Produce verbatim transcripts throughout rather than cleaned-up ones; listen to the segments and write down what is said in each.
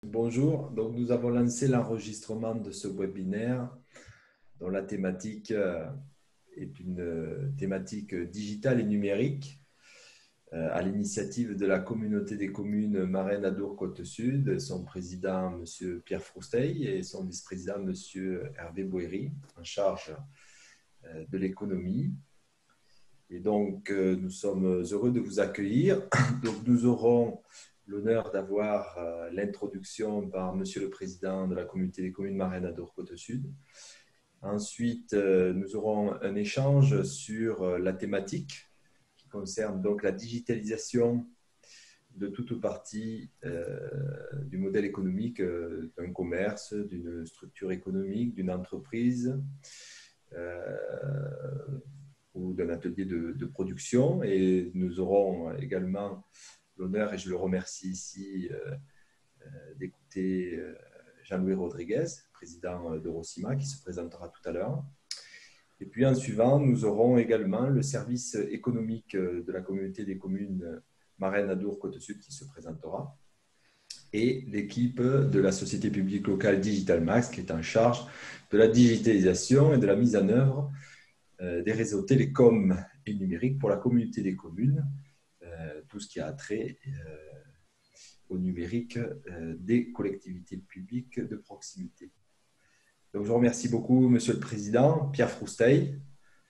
Bonjour, donc nous avons lancé l'enregistrement de ce webinaire dont la thématique euh, est une euh, thématique digitale et numérique euh, à l'initiative de la communauté des communes Marais Nadour Côte Sud, son président M. Pierre Frousteil et son vice-président M. Hervé Boéry en charge euh, de l'économie. Et donc euh, nous sommes heureux de vous accueillir. Donc nous aurons l'honneur d'avoir euh, l'introduction par Monsieur le Président de la Communauté des communes Marais Nadour Côte Sud. Ensuite, euh, nous aurons un échange sur euh, la thématique qui concerne donc la digitalisation de toute ou partie euh, du modèle économique euh, d'un commerce, d'une structure économique, d'une entreprise euh, ou d'un atelier de, de production. Et nous aurons également l'honneur, et je le remercie ici, euh, euh, d'écouter euh, Jean-Louis Rodriguez, président d'Eurocima, qui se présentera tout à l'heure. Et puis en suivant, nous aurons également le service économique de la communauté des communes Marais Nadour Côte Sud qui se présentera, et l'équipe de la société publique locale Digital Max qui est en charge de la digitalisation et de la mise en œuvre euh, des réseaux télécoms et numériques pour la communauté des communes, euh, tout ce qui a trait euh, au numérique euh, des collectivités publiques de proximité. Donc, je vous remercie beaucoup, Monsieur le Président, Pierre Frousteil,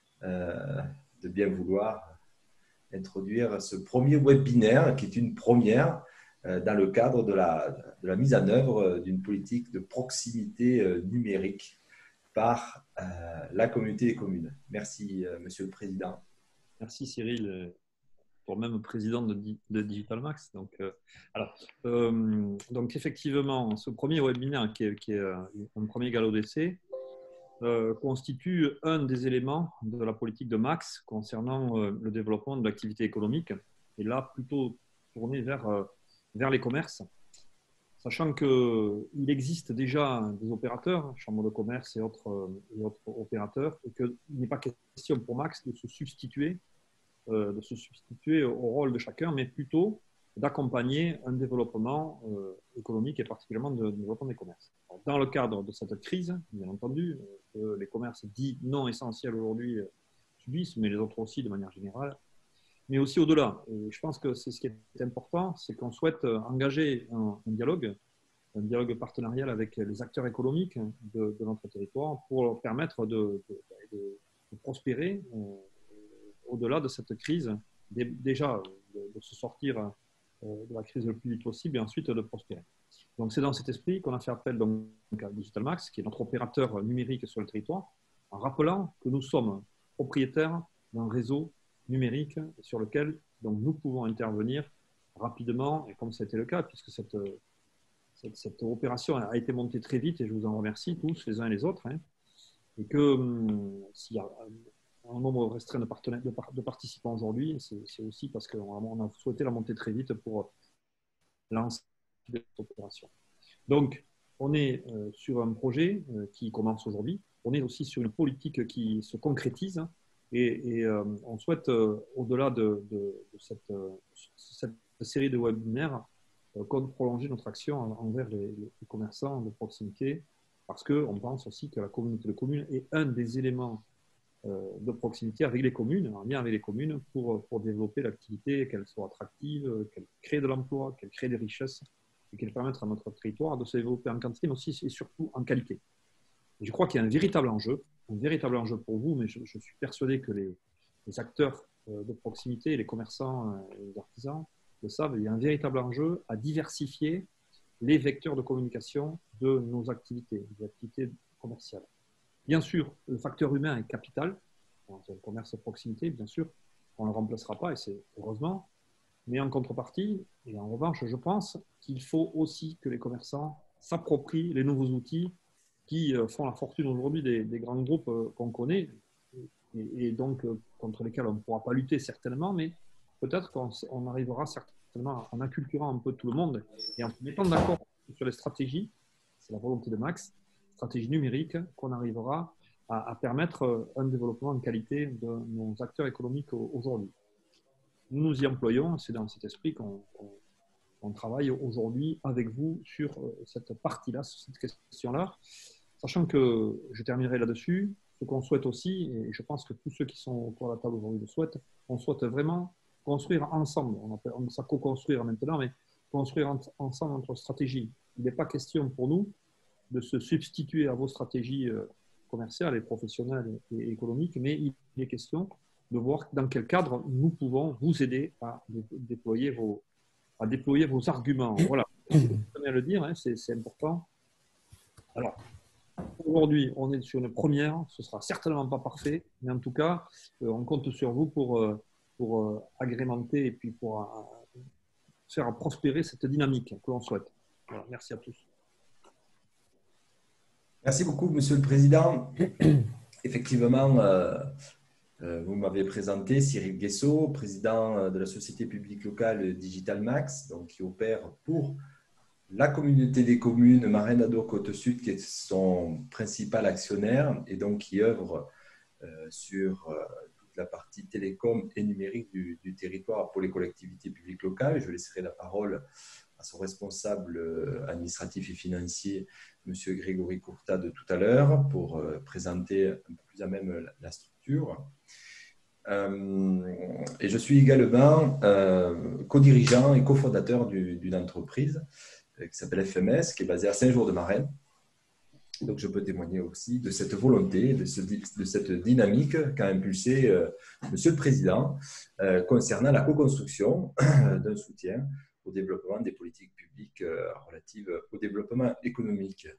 euh, de bien vouloir introduire ce premier webinaire qui est une première euh, dans le cadre de la, de la mise en œuvre d'une politique de proximité euh, numérique par euh, la communauté des communes. Merci, euh, Monsieur le Président. Merci Cyril, toi-même président de, de Digital Max. Donc, euh, alors, euh, donc, effectivement, ce premier webinaire qui est, qui est un premier galop d'essai euh, constitue un des éléments de la politique de Max concernant euh, le développement de l'activité économique, et là plutôt tourné vers, euh, vers les commerces, sachant qu'il existe déjà des opérateurs, chambres de commerce et autres, et autres opérateurs, et qu'il n'est pas question pour Max de se substituer de se substituer au rôle de chacun, mais plutôt d'accompagner un développement euh, économique et particulièrement de, de développement des commerces. Alors, dans le cadre de cette crise, bien entendu, euh, les commerces dits non essentiels aujourd'hui euh, subissent, mais les autres aussi de manière générale, mais aussi au-delà. Et je pense que c'est ce qui est important, c'est qu'on souhaite engager un, un dialogue, un dialogue partenarial avec les acteurs économiques de, de notre territoire pour leur permettre de, de, de, de prospérer euh, au-delà de cette crise, déjà de, de se sortir de la crise le plus vite possible et ensuite de prospérer. Donc c'est dans cet esprit qu'on a fait appel donc à Digital Max, qui est notre opérateur numérique sur le territoire, en rappelant que nous sommes propriétaires d'un réseau numérique sur lequel donc, nous pouvons intervenir rapidement, et comme ça a été le cas, puisque cette, cette, cette opération a été montée très vite, et je vous en remercie tous, les uns et les autres, hein, et que hum, s'il y a un nombre restreint de, partenaires, de, de participants aujourd'hui, c'est aussi parce qu'on a souhaité la monter très vite pour lancer cette opération. Donc, on est euh, sur un projet euh, qui commence aujourd'hui. On est aussi sur une politique qui se concrétise et, et euh, on souhaite, euh, au-delà de, de, de cette, euh, cette série de webinaires, euh, prolonger notre action envers les, les commerçants de proximité parce qu'on pense aussi que la communauté de communes est un des éléments de proximité avec les communes, en lien avec les communes, pour, pour développer l'activité, qu'elle soit attractive, qu'elle crée de l'emploi, qu'elle crée des richesses et qu'elle permette à notre territoire de se développer en quantité, mais aussi et surtout en qualité. Et je crois qu'il y a un véritable enjeu, un véritable enjeu pour vous, mais je, je suis persuadé que les, les acteurs de proximité, les commerçants et les artisans le savent, il y a un véritable enjeu à diversifier les vecteurs de communication de nos activités, des activités commerciales. Bien sûr, le facteur humain est capital. Dans le commerce de proximité, bien sûr, on ne le remplacera pas, et c'est heureusement. Mais en contrepartie, et en revanche, je pense qu'il faut aussi que les commerçants s'approprient les nouveaux outils qui font la fortune aujourd'hui des, des grands groupes qu'on connaît, et, et donc contre lesquels on ne pourra pas lutter certainement, mais peut-être qu'on arrivera certainement en acculturant un peu tout le monde et en se mettant d'accord sur les stratégies, c'est la volonté de Max, stratégie numérique, qu'on arrivera à, à permettre un développement de qualité de nos acteurs économiques aujourd'hui. Nous nous y employons, c'est dans cet esprit qu'on qu on travaille aujourd'hui avec vous sur cette partie-là, sur cette question-là. Sachant que, je terminerai là-dessus, ce qu'on souhaite aussi, et je pense que tous ceux qui sont autour de la table aujourd'hui le souhaitent, on souhaite vraiment construire ensemble, on appelle ça co-construire maintenant, mais construire en, ensemble notre stratégie. Il n'est pas question pour nous de se substituer à vos stratégies commerciales et professionnelles et économiques, mais il est question de voir dans quel cadre nous pouvons vous aider à déployer vos, à déployer vos arguments. Voilà, je tenais à le dire, hein, c'est important. Alors, aujourd'hui, on est sur une première, ce ne sera certainement pas parfait, mais en tout cas, euh, on compte sur vous pour, euh, pour euh, agrémenter et puis pour euh, faire prospérer cette dynamique que l'on souhaite. Voilà, merci à tous. Merci beaucoup, Monsieur le Président. Effectivement, euh, euh, vous m'avez présenté Cyril Guessot, président de la société publique locale Digital Max, donc qui opère pour la communauté des communes Marennes Adour Côte Sud, qui est son principal actionnaire et donc qui œuvre euh, sur euh, toute la partie télécom et numérique du, du territoire pour les collectivités publiques locales. Je laisserai la parole à son responsable administratif et financier, M. Grégory Courtade, tout à l'heure, pour euh, présenter un peu plus à même la, la structure. Euh, et je suis également euh, co-dirigeant et cofondateur d'une entreprise qui s'appelle F M S, qui est basée à Saint-Jour-de-Marennes. Donc, je peux témoigner aussi de cette volonté, de, ce, de cette dynamique qu'a impulsé euh, Monsieur le Président euh, concernant la co-construction d'un soutien au développement des politiques publiques euh, relatives au développement économique.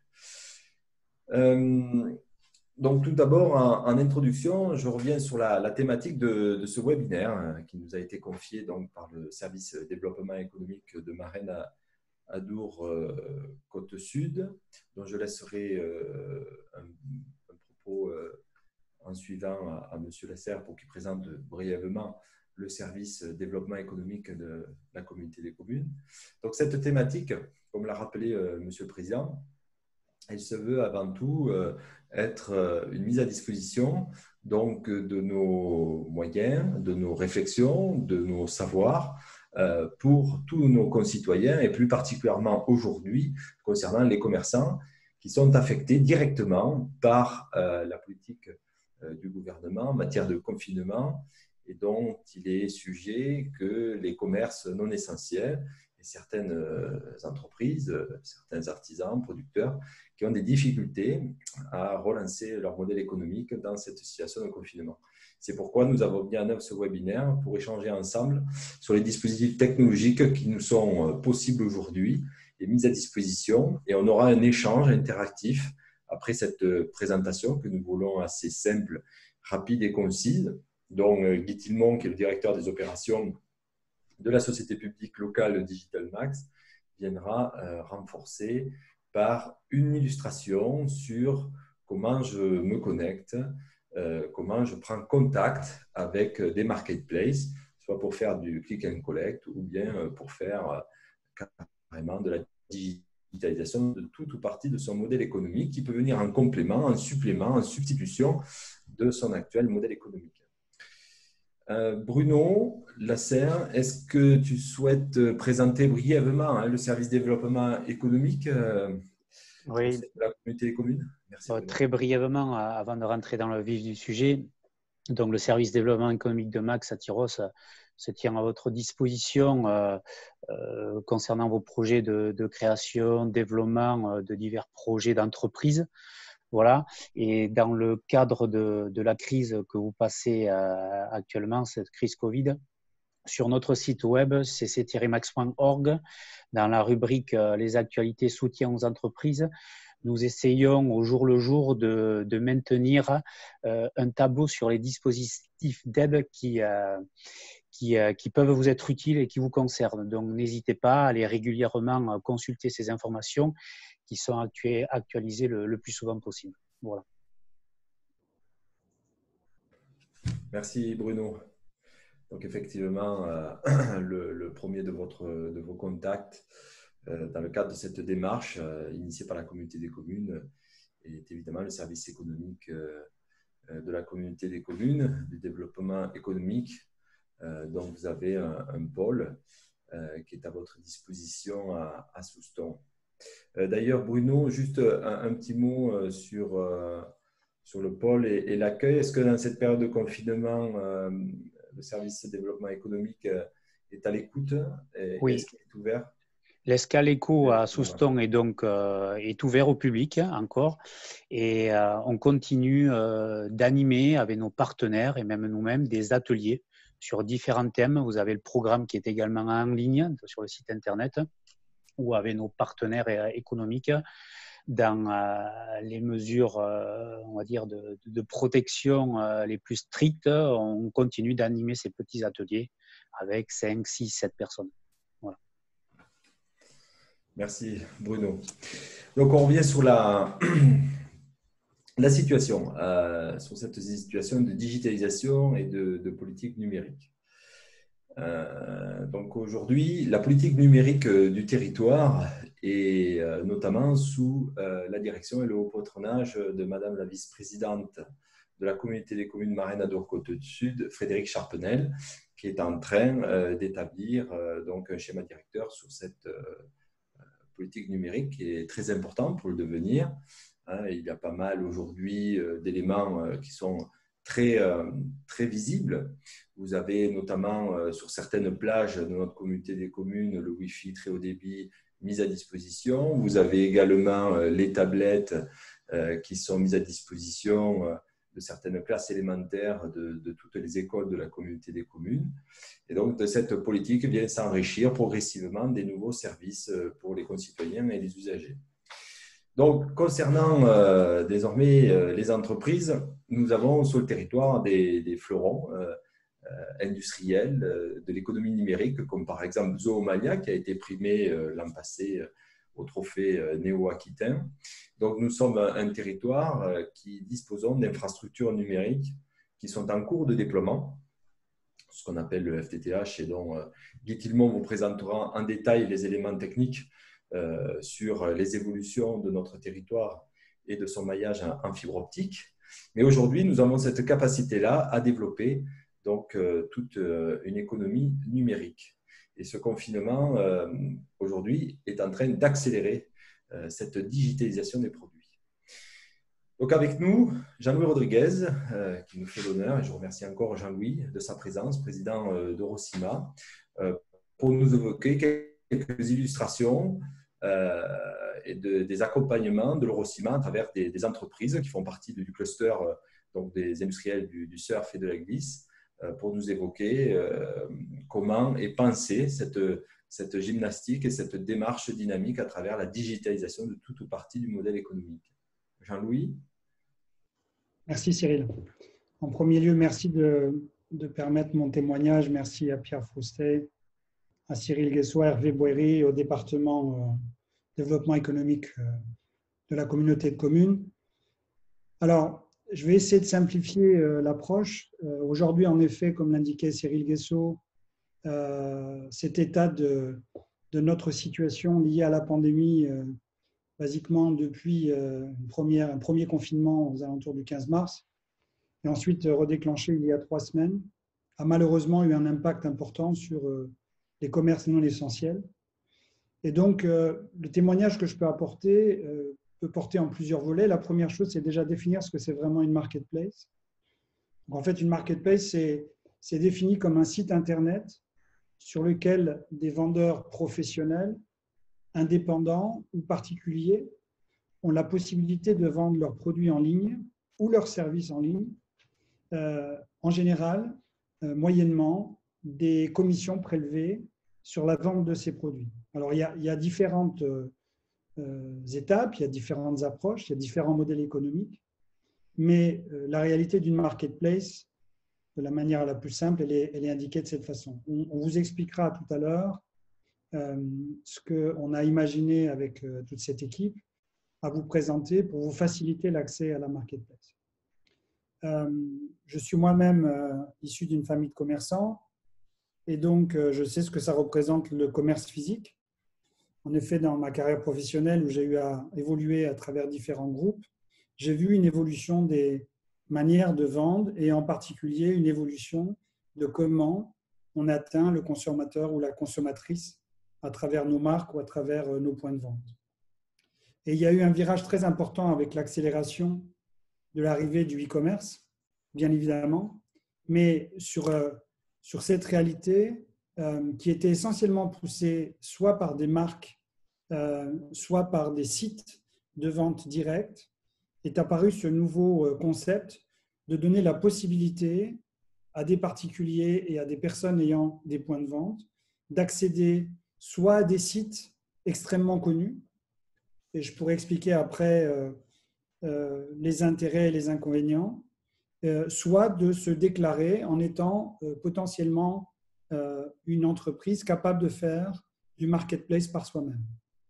Euh, donc, tout d'abord, en, en introduction, je reviens sur la, la thématique de, de ce webinaire hein, qui nous a été confié donc, par le service développement économique de Marennes à Adour euh, Côte Sud, dont je laisserai euh, un, un propos euh, en suivant à, à M. Lasserre pour qu'il présente brièvement le service développement économique de la communauté des communes. Donc cette thématique, comme l'a rappelé euh, M. le Président, elle se veut avant tout euh, être euh, une mise à disposition donc, de nos moyens, de nos réflexions, de nos savoirs, pour tous nos concitoyens et plus particulièrement aujourd'hui concernant les commerçants qui sont affectés directement par euh, la politique euh, du gouvernement en matière de confinement et dont il est sujet que les commerces non essentiels et certaines euh, entreprises, euh, certains artisans, producteurs qui ont des difficultés à relancer leur modèle économique dans cette situation de confinement. C'est pourquoi nous avons mis en œuvre ce webinaire pour échanger ensemble sur les dispositifs technologiques qui nous sont possibles aujourd'hui et mis à disposition. Et on aura un échange interactif après cette présentation que nous voulons assez simple, rapide et concise, dont Guy Tilmont, qui est le directeur des opérations de la société publique locale Digital Max, viendra euh, renforcer par une illustration sur comment je me connecte, euh, comment je prends contact avec des marketplaces, soit pour faire du click and collect ou bien pour faire euh, carrément de la digitalisation de toute ou partie de son modèle économique qui peut venir en complément, en supplément, en substitution de son actuel modèle économique. Euh, Bruno Lasserre, est-ce que tu souhaites présenter brièvement hein, le service développement économique euh, oui. de la communauté des communes? Merci, euh, Très brièvement, avant de rentrer dans le vif du sujet, donc le service développement économique de Max à Tyros se tient à votre disposition euh, euh, concernant vos projets de, de création, développement euh, de divers projets d'entreprise. Voilà. Et dans le cadre de, de la crise que vous passez euh, actuellement, cette crise Covid, sur notre site web c c tiret max point org, dans la rubrique euh, les actualités soutien aux entreprises, nous essayons au jour le jour de, de maintenir euh, un tableau sur les dispositifs d'aide qui, euh, qui, euh, qui peuvent vous être utiles et qui vous concernent. Donc, n'hésitez pas à aller régulièrement consulter ces informations qui sont actualisées le, le plus souvent possible. Voilà. Merci Bruno. Donc effectivement, euh, le, le premier de, votre, de vos contacts euh, dans le cadre de cette démarche euh, initiée par la communauté des communes est évidemment le service économique euh, de la communauté des communes, du développement économique. Euh, donc vous avez un, un pôle euh, qui est à votre disposition à, à Soustons. Euh, D'ailleurs, Bruno, juste un, un petit mot sur, euh, sur le pôle et, et l'accueil. Est-ce que dans cette période de confinement, euh, le service de développement économique euh, est à l'écoute? Oui. Est-ce qu'il est ouvert? L'Escale Éco à Soustons est donc euh, est ouvert au public hein, encore et euh, on continue euh, d'animer avec nos partenaires et même nous-mêmes des ateliers sur différents thèmes. Vous avez le programme qui est également en ligne sur le site internet ou avec nos partenaires économiques dans euh, les mesures euh, on va dire de, de protection euh, les plus strictes. On continue d'animer ces petits ateliers avec cinq, six, sept personnes. Voilà. Merci Bruno. Donc on revient sur la, la situation, euh, sur cette situation de digitalisation et de, de politique numérique. Euh, donc aujourd'hui, la politique numérique du territoire est euh, notamment sous euh, la direction et le haut patronage de Madame la vice-présidente de la communauté des communes Marais Côte-Sud, Frédéric Charpenel, qui est en train euh, d'établir euh, donc un schéma directeur sur cette euh, politique numérique qui est très important pour le devenir. Hein, il y a pas mal aujourd'hui euh, d'éléments euh, qui sont très, euh, très visibles. Vous avez notamment euh, sur certaines plages de notre communauté des communes le Wi-Fi très haut débit mis à disposition. Vous avez également euh, les tablettes euh, qui sont mises à disposition euh, de certaines classes élémentaires de, de toutes les écoles de la communauté des communes. Et donc, de cette politique vient s'enrichir progressivement des nouveaux services pour les concitoyens et les usagers. Donc, concernant euh, désormais euh, les entreprises, nous avons sur le territoire des, des fleurons euh, euh, industriels euh, de l'économie numérique, comme par exemple Zoomania, qui a été primé euh, l'an passé euh, au trophée euh, néo-aquitain. Donc, nous sommes un territoire euh, qui disposons d'infrastructures numériques qui sont en cours de déploiement, ce qu'on appelle le F T T H, et dont euh, Guy Tilmont vous présentera en détail les éléments techniques euh, sur les évolutions de notre territoire et de son maillage en, en fibre optique. Mais aujourd'hui, nous avons cette capacité-là à développer donc, euh, toute euh, une économie numérique. Et ce confinement, euh, aujourd'hui, est en train d'accélérer euh, cette digitalisation des produits. Donc avec nous, Jean-Louis Rodriguez, euh, qui nous fait l'honneur, et je remercie encore Jean-Louis de sa présence, président euh, d'Eurocima, euh, pour nous évoquer quelques illustrations euh, et de, des accompagnements de l'Eurocima à travers des, des entreprises qui font partie du cluster euh, donc des industriels du, du surf et de la glisse, euh, pour nous évoquer euh, comment est pensée cette, cette gymnastique et cette démarche dynamique à travers la digitalisation de toute ou partie du modèle économique. Jean-Louis? Merci Cyril. En premier lieu, merci de, de permettre mon témoignage. Merci à Pierre Froustet, à Cyril Guessot, à Hervé Boéry, au département euh, développement économique euh, de la communauté de communes. Alors, je vais essayer de simplifier euh, l'approche. Euh, aujourd'hui, en effet, comme l'indiquait Cyril Guessot, euh, cet état de, de notre situation liée à la pandémie, euh, basiquement depuis une première, un premier confinement aux alentours du quinze mars, et ensuite redéclenché il y a trois semaines, a malheureusement eu un impact important sur les commerces non essentiels. Et donc, le témoignage que je peux apporter peut porter en plusieurs volets. La première chose, c'est déjà définir ce que c'est vraiment une marketplace. Donc, en fait, une marketplace, c'est défini comme un site Internet sur lequel des vendeurs professionnels, indépendants ou particuliers ont la possibilité de vendre leurs produits en ligne ou leurs services en ligne, euh, en général, euh, moyennement des commissions prélevées sur la vente de ces produits. Alors, il y a, il y a différentes euh, étapes, il y a différentes approches, il y a différents modèles économiques, mais euh, la réalité d'une marketplace, de la manière la plus simple, elle est, elle est indiquée de cette façon. On, on vous expliquera tout à l'heure Euh, ce qu'on a imaginé avec euh, toute cette équipe à vous présenter pour vous faciliter l'accès à la marketplace. Euh, je suis moi-même euh, issu d'une famille de commerçants et donc euh, je sais ce que ça représente le commerce physique. En effet, dans ma carrière professionnelle où j'ai eu à évoluer à travers différents groupes, j'ai vu une évolution des manières de vendre et en particulier une évolution de comment on atteint le consommateur ou la consommatrice à travers nos marques ou à travers nos points de vente. Et il y a eu un virage très important avec l'accélération de l'arrivée du e-commerce, bien évidemment, mais sur, sur cette réalité euh, qui était essentiellement poussée soit par des marques, euh, soit par des sites de vente directe, est apparu ce nouveau concept de donner la possibilité à des particuliers et à des personnes ayant des points de vente d'accéder soit à des sites extrêmement connus, et je pourrais expliquer après euh, euh, les intérêts et les inconvénients, euh, soit de se déclarer en étant euh, potentiellement euh, une entreprise capable de faire du marketplace par soi-même.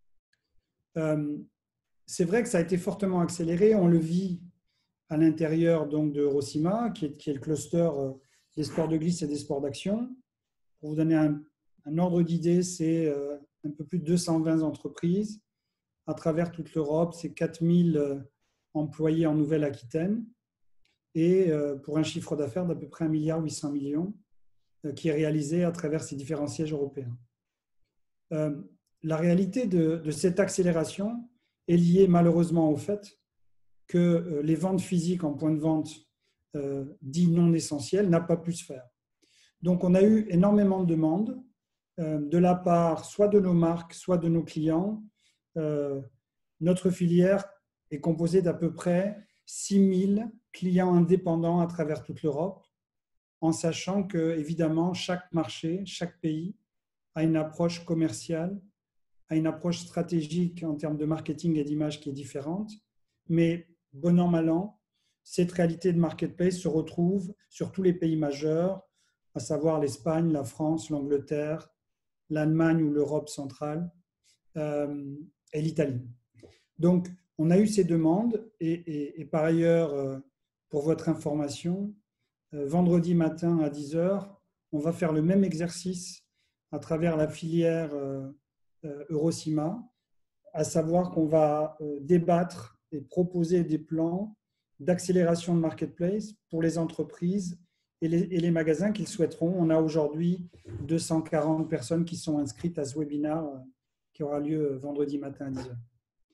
Euh, c'est vrai que ça a été fortement accéléré, on le vit à l'intérieur donc de Eurocima, qui est, qui est le cluster euh, des sports de glisse et des sports d'action. Pour vous donner un, un ordre d'idée, c'est euh, un peu plus de deux cent vingt entreprises à travers toute l'Europe, c'est quatre mille euh, employés en Nouvelle-Aquitaine et euh, pour un chiffre d'affaires d'à peu près un milliard huit cents millions euh, qui est réalisé à travers ces différents sièges européens. Euh, la réalité de, de cette accélération est liée malheureusement au fait que euh, les ventes physiques en point de vente euh, dits non essentiels n'a pas pu se faire. Donc on a eu énormément de demandes euh, de la part soit de nos marques, soit de nos clients. Euh, notre filière est composée d'à peu près six mille clients indépendants à travers toute l'Europe, en sachant que, évidemment, chaque marché, chaque pays a une approche commerciale, a une approche stratégique en termes de marketing et d'image qui est différente, mais bon an, mal an, cette réalité de marketplace se retrouve sur tous les pays majeurs, à savoir l'Espagne, la France, l'Angleterre, l'Allemagne ou l'Europe centrale, euh, et l'Italie. Donc, on a eu ces demandes et, et, et par ailleurs, euh, pour votre information, euh, vendredi matin à dix heures, on va faire le même exercice à travers la filière euh, euh, Eurocima, à savoir qu'on va euh, débattre et proposer des plans d'accélération de marketplace pour les entreprises et les, et les magasins qu'ils souhaiteront. On a aujourd'hui deux cent quarante personnes qui sont inscrites à ce webinaire euh, qui aura lieu vendredi matin à dix heures.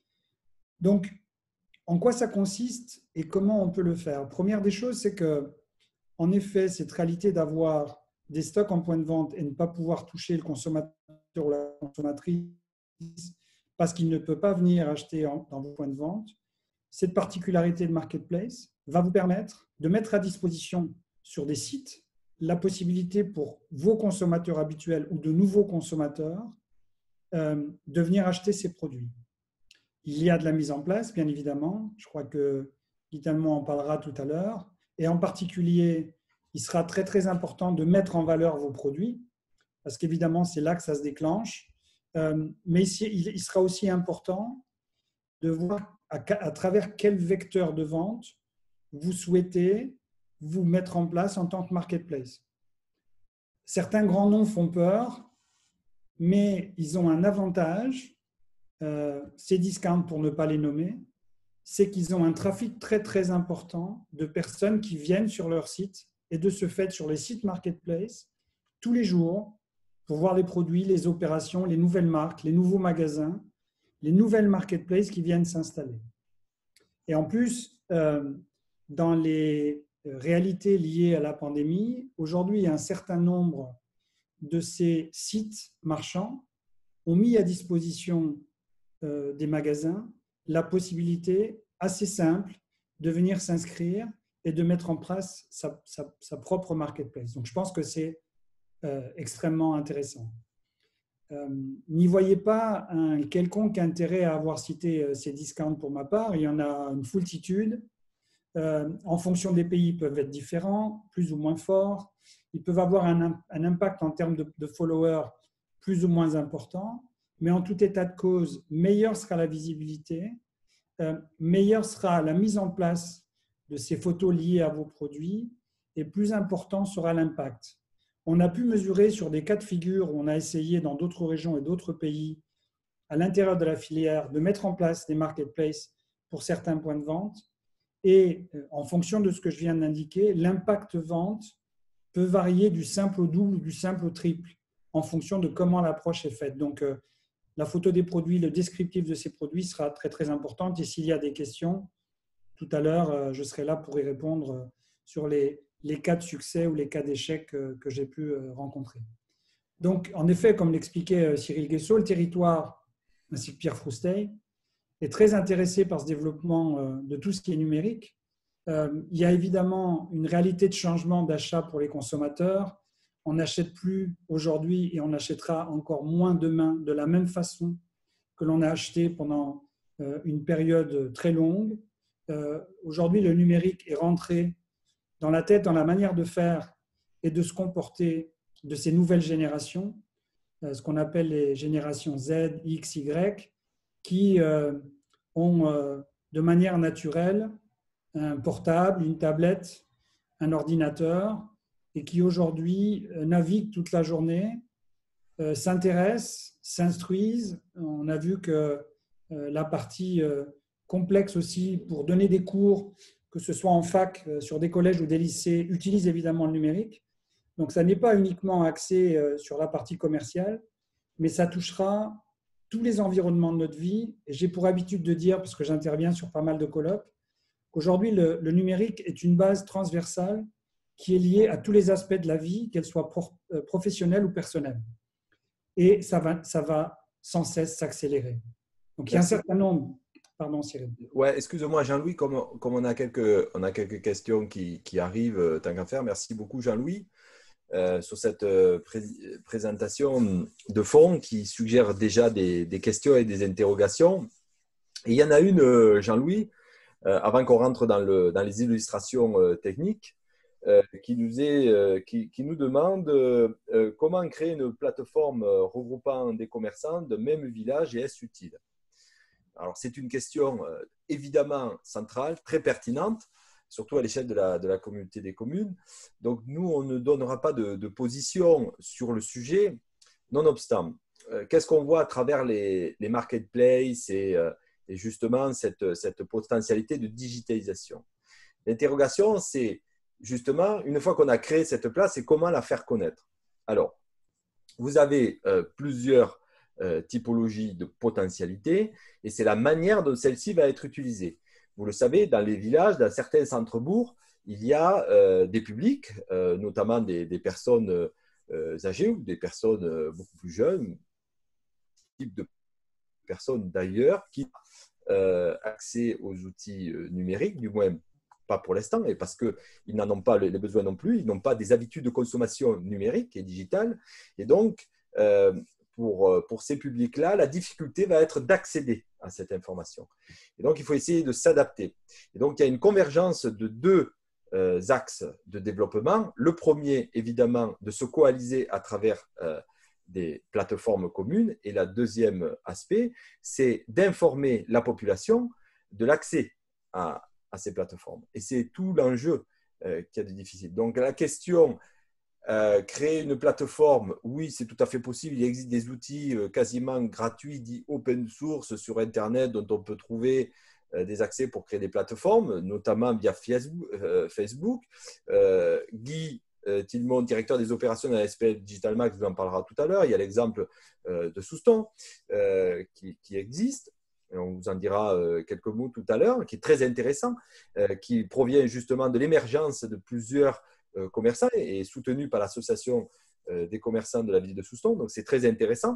Donc, en quoi ça consiste et comment on peut le faire? Première des choses, c'est que, en effet, cette réalité d'avoir des stocks en point de vente et ne pas pouvoir toucher le consommateur ou la consommatrice parce qu'il ne peut pas venir acheter dans vos points de vente, cette particularité de marketplace va vous permettre de mettre à disposition sur des sites la possibilité pour vos consommateurs habituels ou de nouveaux consommateurs euh, de venir acheter ces produits. Il y a de la mise en place, bien évidemment. Je crois que Guy Talmont en parlera tout à l'heure. Et en particulier, il sera très, très important de mettre en valeur vos produits, parce qu'évidemment, c'est là que ça se déclenche. Euh, mais il, il sera aussi important de voir à, à travers quel vecteur de vente vous souhaitez vous mettre en place en tant que marketplace. Certains grands noms font peur, mais ils ont un avantage. Euh, ces discounts, pour ne pas les nommer, c'est qu'ils ont un trafic très très important de personnes qui viennent sur leur site et de ce fait sur les sites marketplace tous les jours pour voir les produits, les opérations, les nouvelles marques, les nouveaux magasins, les nouvelles marketplaces qui viennent s'installer. Et en plus, euh, dans les réalités liées à la pandémie, aujourd'hui, il y a un certain nombre de ces sites marchands ont mis à disposition euh, des magasins la possibilité assez simple de venir s'inscrire et de mettre en place sa, sa, sa propre marketplace. Donc, je pense que c'est euh, extrêmement intéressant. Euh, n'y voyez pas un quelconque intérêt à avoir cité euh, ces discounts pour ma part. Il y en a une foultitude. Euh, en fonction des pays, ils peuvent être différents, plus ou moins forts. Ils peuvent avoir un, un impact en termes de, de followers plus ou moins important. Mais en tout état de cause, meilleure sera la visibilité, euh, meilleure sera la mise en place de ces photos liées à vos produits et plus important sera l'impact. On a pu mesurer sur des cas de figure où on a essayé dans d'autres régions et d'autres pays, à l'intérieur de la filière, de mettre en place des marketplaces pour certains points de vente. Et en fonction de ce que je viens d'indiquer, l'impact vente peut varier du simple au double ou du simple au triple en fonction de comment l'approche est faite. Donc, euh, la photo des produits, le descriptif de ces produits sera très, très importante. Et s'il y a des questions, tout à l'heure, euh, je serai là pour y répondre euh, sur les, les cas de succès ou les cas d'échec euh, que j'ai pu euh, rencontrer. Donc, en effet, comme l'expliquait euh, Cyril Guessot, le territoire, ainsi que Pierre Froustey, est très intéressé par ce développement euh, de tout ce qui est numérique. Euh, il y a évidemment une réalité de changement d'achat pour les consommateurs. On n'achète plus aujourd'hui et on achètera encore moins demain de la même façon que l'on a acheté pendant euh, une période très longue. Euh, aujourd'hui, le numérique est rentré dans la tête, dans la manière de faire et de se comporter de ces nouvelles générations, euh, ce qu'on appelle les générations Z, X, Y, qui euh, ont euh, de manière naturelle un portable, une tablette, un ordinateur, et qui aujourd'hui naviguent toute la journée, euh, s'intéressent, s'instruisent. On a vu que euh, la partie euh, complexe aussi pour donner des cours, que ce soit en fac, euh, sur des collèges ou des lycées, utilise évidemment le numérique. Donc, ça n'est pas uniquement axé euh, sur la partie commerciale, mais ça touchera tous les environnements de notre vie. Et j'ai pour habitude de dire, parce que j'interviens sur pas mal de colloques, qu'aujourd'hui, le, le numérique est une base transversale qui est liée à tous les aspects de la vie, qu'elle soit pro, euh, professionnelle ou personnelle. Et ça va, ça va sans cesse s'accélérer. Donc, il y a un certain nombre… Pardon, Cyril. Ouais, excuse-moi, Jean-Louis, comme, comme on, a quelques, on a quelques questions qui, qui arrivent, tant qu'à faire. Merci beaucoup, Jean-Louis, euh, sur cette euh, pré présentation de fond qui suggère déjà des, des questions et des interrogations. Et il y en a une, euh, Jean-Louis, euh, avant qu'on rentre dans, le, dans les illustrations euh, techniques, euh, qui, nous est, euh, qui, qui nous demande euh, comment créer une plateforme regroupant des commerçants de même village et est-ce utile? Alors, c'est une question euh, évidemment centrale, très pertinente, surtout à l'échelle de la, de la communauté des communes. Donc, nous, on ne donnera pas de, de position sur le sujet. Nonobstant, euh, qu'est-ce qu'on voit à travers les, les marketplaces et, euh, et justement cette, cette potentialité de digitalisation? L'interrogation, c'est justement, une fois qu'on a créé cette place, c'est comment la faire connaître. Alors, vous avez euh, plusieurs Euh, typologie de potentialité et c'est la manière dont celle-ci va être utilisée. Vous le savez, dans les villages, dans certains centres-bourgs, il y a euh, des publics, euh, notamment des, des personnes euh, âgées ou des personnes euh, beaucoup plus jeunes, type de personnes d'ailleurs, qui ont euh, accès aux outils euh, numériques, du moins pas pour l'instant, et parce qu'ils n'en ont pas les besoins non plus, ils n'ont pas des habitudes de consommation numérique et digitale, et donc euh, Pour, pour ces publics-là, la difficulté va être d'accéder à cette information. Et donc, il faut essayer de s'adapter. Et donc, il y a une convergence de deux euh, axes de développement. Le premier, évidemment, de se coaliser à travers euh, des plateformes communes. Et le deuxième aspect, c'est d'informer la population de l'accès à, à ces plateformes. Et c'est tout l'enjeu euh, qu'il y a de difficile. Donc, la question… Euh, créer une plateforme, oui, c'est tout à fait possible. Il existe des outils euh, quasiment gratuits, dits open source sur Internet, dont on peut trouver euh, des accès pour créer des plateformes, notamment via Facebook. Euh, Facebook. Euh, Guy euh, Tilmont, directeur des opérations de la S P F Digital Max, vous en parlera tout à l'heure. Il y a l'exemple euh, de Souston euh, qui, qui existe. Et on vous en dira euh, quelques mots tout à l'heure, qui est très intéressant, euh, qui provient justement de l'émergence de plusieurs commerçants et soutenu par l'association des commerçants de la ville de Souston. Donc, c'est très intéressant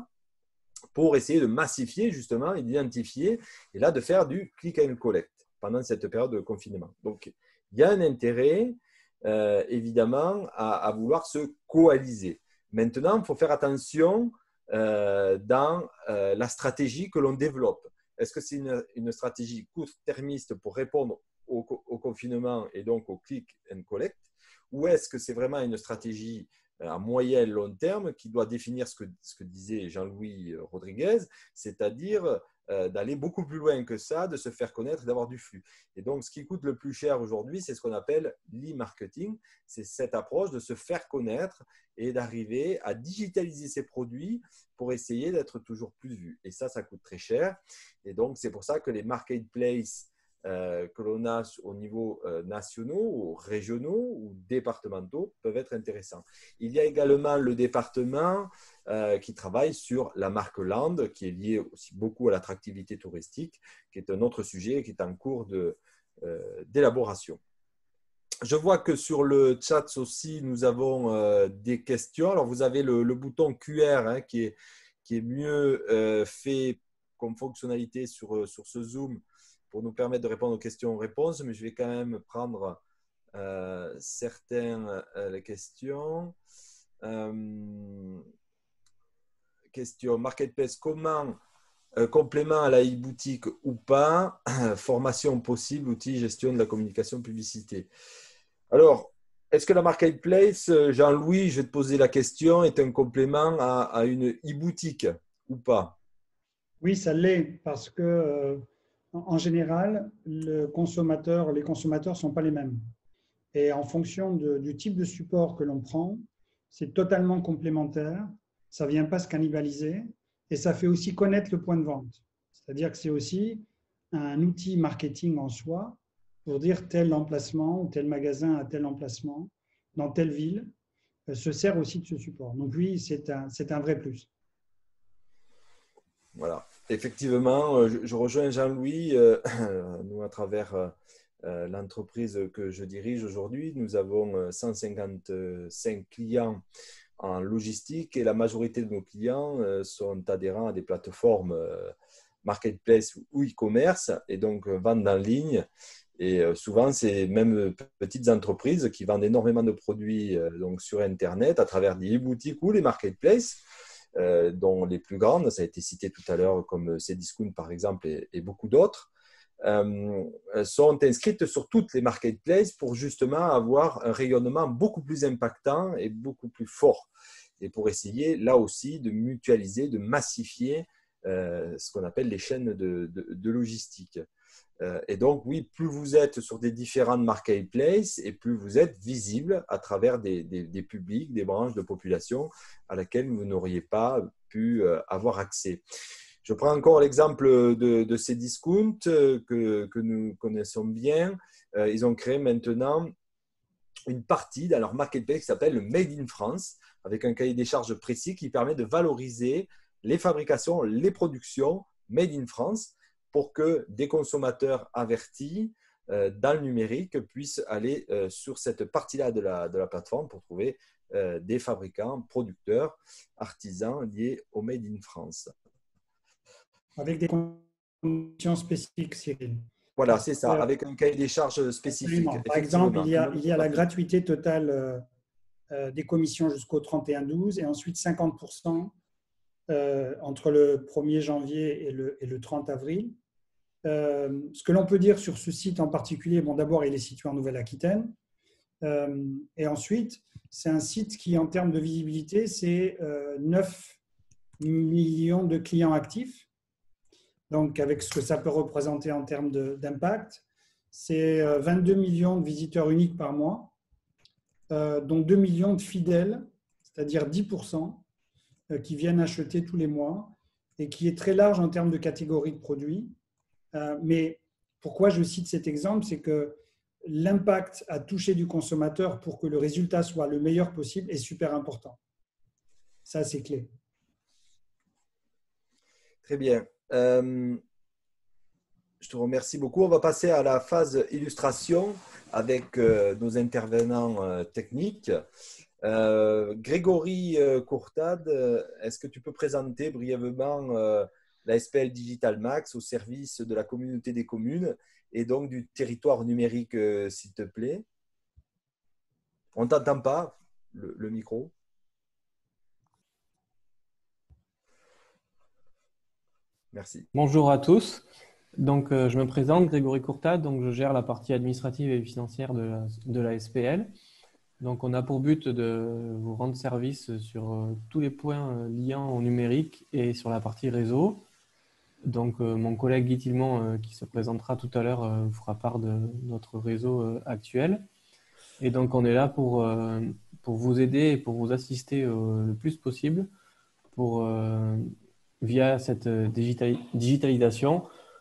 pour essayer de massifier justement et d'identifier et là de faire du click and collect pendant cette période de confinement. Donc, il y a un intérêt euh, évidemment à, à vouloir se coaliser. Maintenant, il faut faire attention euh, dans euh, la stratégie que l'on développe. Est-ce que c'est une, une stratégie court-termiste pour répondre au, au confinement et donc au click and collect? Ou est-ce que c'est vraiment une stratégie à moyen et long terme qui doit définir ce que, ce que disait Jean-Louis Rodriguez, c'est-à-dire euh, d'aller beaucoup plus loin que ça, de se faire connaître, d'avoir du flux. Et donc, ce qui coûte le plus cher aujourd'hui, c'est ce qu'on appelle l'e-marketing. C'est cette approche de se faire connaître et d'arriver à digitaliser ses produits pour essayer d'être toujours plus vu. Et ça, ça coûte très cher. Et donc, c'est pour ça que les marketplaces euh, que l'on a au niveau euh, nationaux, ou régionaux ou départementaux peuvent être intéressants. Il y a également le département euh, qui travaille sur la marque Land, qui est lié aussi beaucoup à l'attractivité touristique, qui est un autre sujet qui est en cours de, euh, d'élaboration. Je vois que sur le chat aussi, nous avons euh, des questions. Alors, vous avez le, le bouton Q R hein, qui, est, qui est mieux euh, fait comme fonctionnalité sur, sur ce Zoom pour nous permettre de répondre aux questions-réponses, mais je vais quand même prendre euh, certaines euh, questions. Euh, question Marketplace, comment euh, complément à la e-boutique ou pas, formation possible, outil gestion de la communication publicité. Alors, est-ce que la Marketplace, Jean-Louis, je vais te poser la question, est un complément à, à une e-boutique ou pas? Oui, ça l'est, parce que euh, en général, le consommateur, les consommateurs ne sont pas les mêmes. Et en fonction de, du type de support que l'on prend, c'est totalement complémentaire, ça ne vient pas se cannibaliser et ça fait aussi connaître le point de vente. C'est-à-dire que c'est aussi un outil marketing en soi pour dire tel emplacement ou tel magasin à tel emplacement dans telle ville se sert aussi de ce support. Donc oui, c'est un, c'est un vrai plus. Voilà. Effectivement, je, je rejoins Jean-Louis. Euh, nous, à travers euh, l'entreprise que je dirige aujourd'hui, nous avons cent cinquante-cinq clients en logistique et la majorité de nos clients euh, sont adhérents à des plateformes euh, marketplace ou e-commerce et donc euh, vendent en ligne. Et euh, souvent, c'est même petites entreprises qui vendent énormément de produits euh, donc sur Internet à travers des e-boutiques ou les marketplaces. Euh, dont les plus grandes, ça a été cité tout à l'heure comme Cdiscount par exemple et, et beaucoup d'autres, euh, sont inscrites sur toutes les marketplaces pour justement avoir un rayonnement beaucoup plus impactant et beaucoup plus fort. Et pour essayer là aussi de mutualiser, de massifier euh, ce qu'on appelle les chaînes de, de, de logistique. Et donc, oui, plus vous êtes sur des différentes marketplaces et plus vous êtes visible à travers des, des, des publics, des branches de population à laquelle vous n'auriez pas pu avoir accès. Je prends encore l'exemple de, de Cdiscount que, que nous connaissons bien. Ils ont créé maintenant une partie dans leur marketplace qui s'appelle le Made in France, avec un cahier des charges précis qui permet de valoriser les fabrications, les productions Made in France, pour que des consommateurs avertis euh, dans le numérique puissent aller euh, sur cette partie-là de la, de la plateforme pour trouver euh, des fabricants, producteurs, artisans liés au Made in France. Avec des conditions spécifiques, Cyril. Voilà, c'est ça, avec un cahier des charges spécifique. Par exemple, il y a, il y a la gratuité totale euh, des commissions jusqu'au trente et un douze et ensuite cinquante pour cent euh, entre le premier janvier et le, et le trente avril. Euh, ce que l'on peut dire sur ce site en particulier, bon, d'abord, il est situé en Nouvelle-Aquitaine. Euh, et ensuite, c'est un site qui, en termes de visibilité, c'est euh, neuf millions de clients actifs. Donc, avec ce que ça peut représenter en termes d'impact, c'est vingt-deux millions de visiteurs uniques par mois, euh, dont deux millions de fidèles, c'est-à-dire dix pour cent, euh, qui viennent acheter tous les mois et qui est très large en termes de catégories de produits. Euh, mais pourquoi je cite cet exemple, c'est que l'impact à toucher du consommateur pour que le résultat soit le meilleur possible est super important. Ça, c'est clé. Très bien. Euh, je te remercie beaucoup. On va passer à la phase illustration avec euh, nos intervenants euh, techniques. Euh, Grégory euh, Courtade, est-ce que tu peux présenter brièvement euh, la S P L Digital Max au service de la communauté des communes et donc du territoire numérique, euh, s'il te plaît? On ne t'entend pas, le, le micro. Merci. Bonjour à tous. Donc, euh, je me présente, Grégory Courtade. Donc, je gère la partie administrative et financière de la, de la S P L. Donc, on a pour but de vous rendre service sur euh, tous les points euh, liant au numérique et sur la partie réseau. Donc, euh, mon collègue Guy Tillemont, euh, qui se présentera tout à l'heure, euh, fera part de notre réseau euh, actuel. Et donc, on est là pour, euh, pour vous aider et pour vous assister euh, le plus possible pour, euh, via cette digitali- digitalisation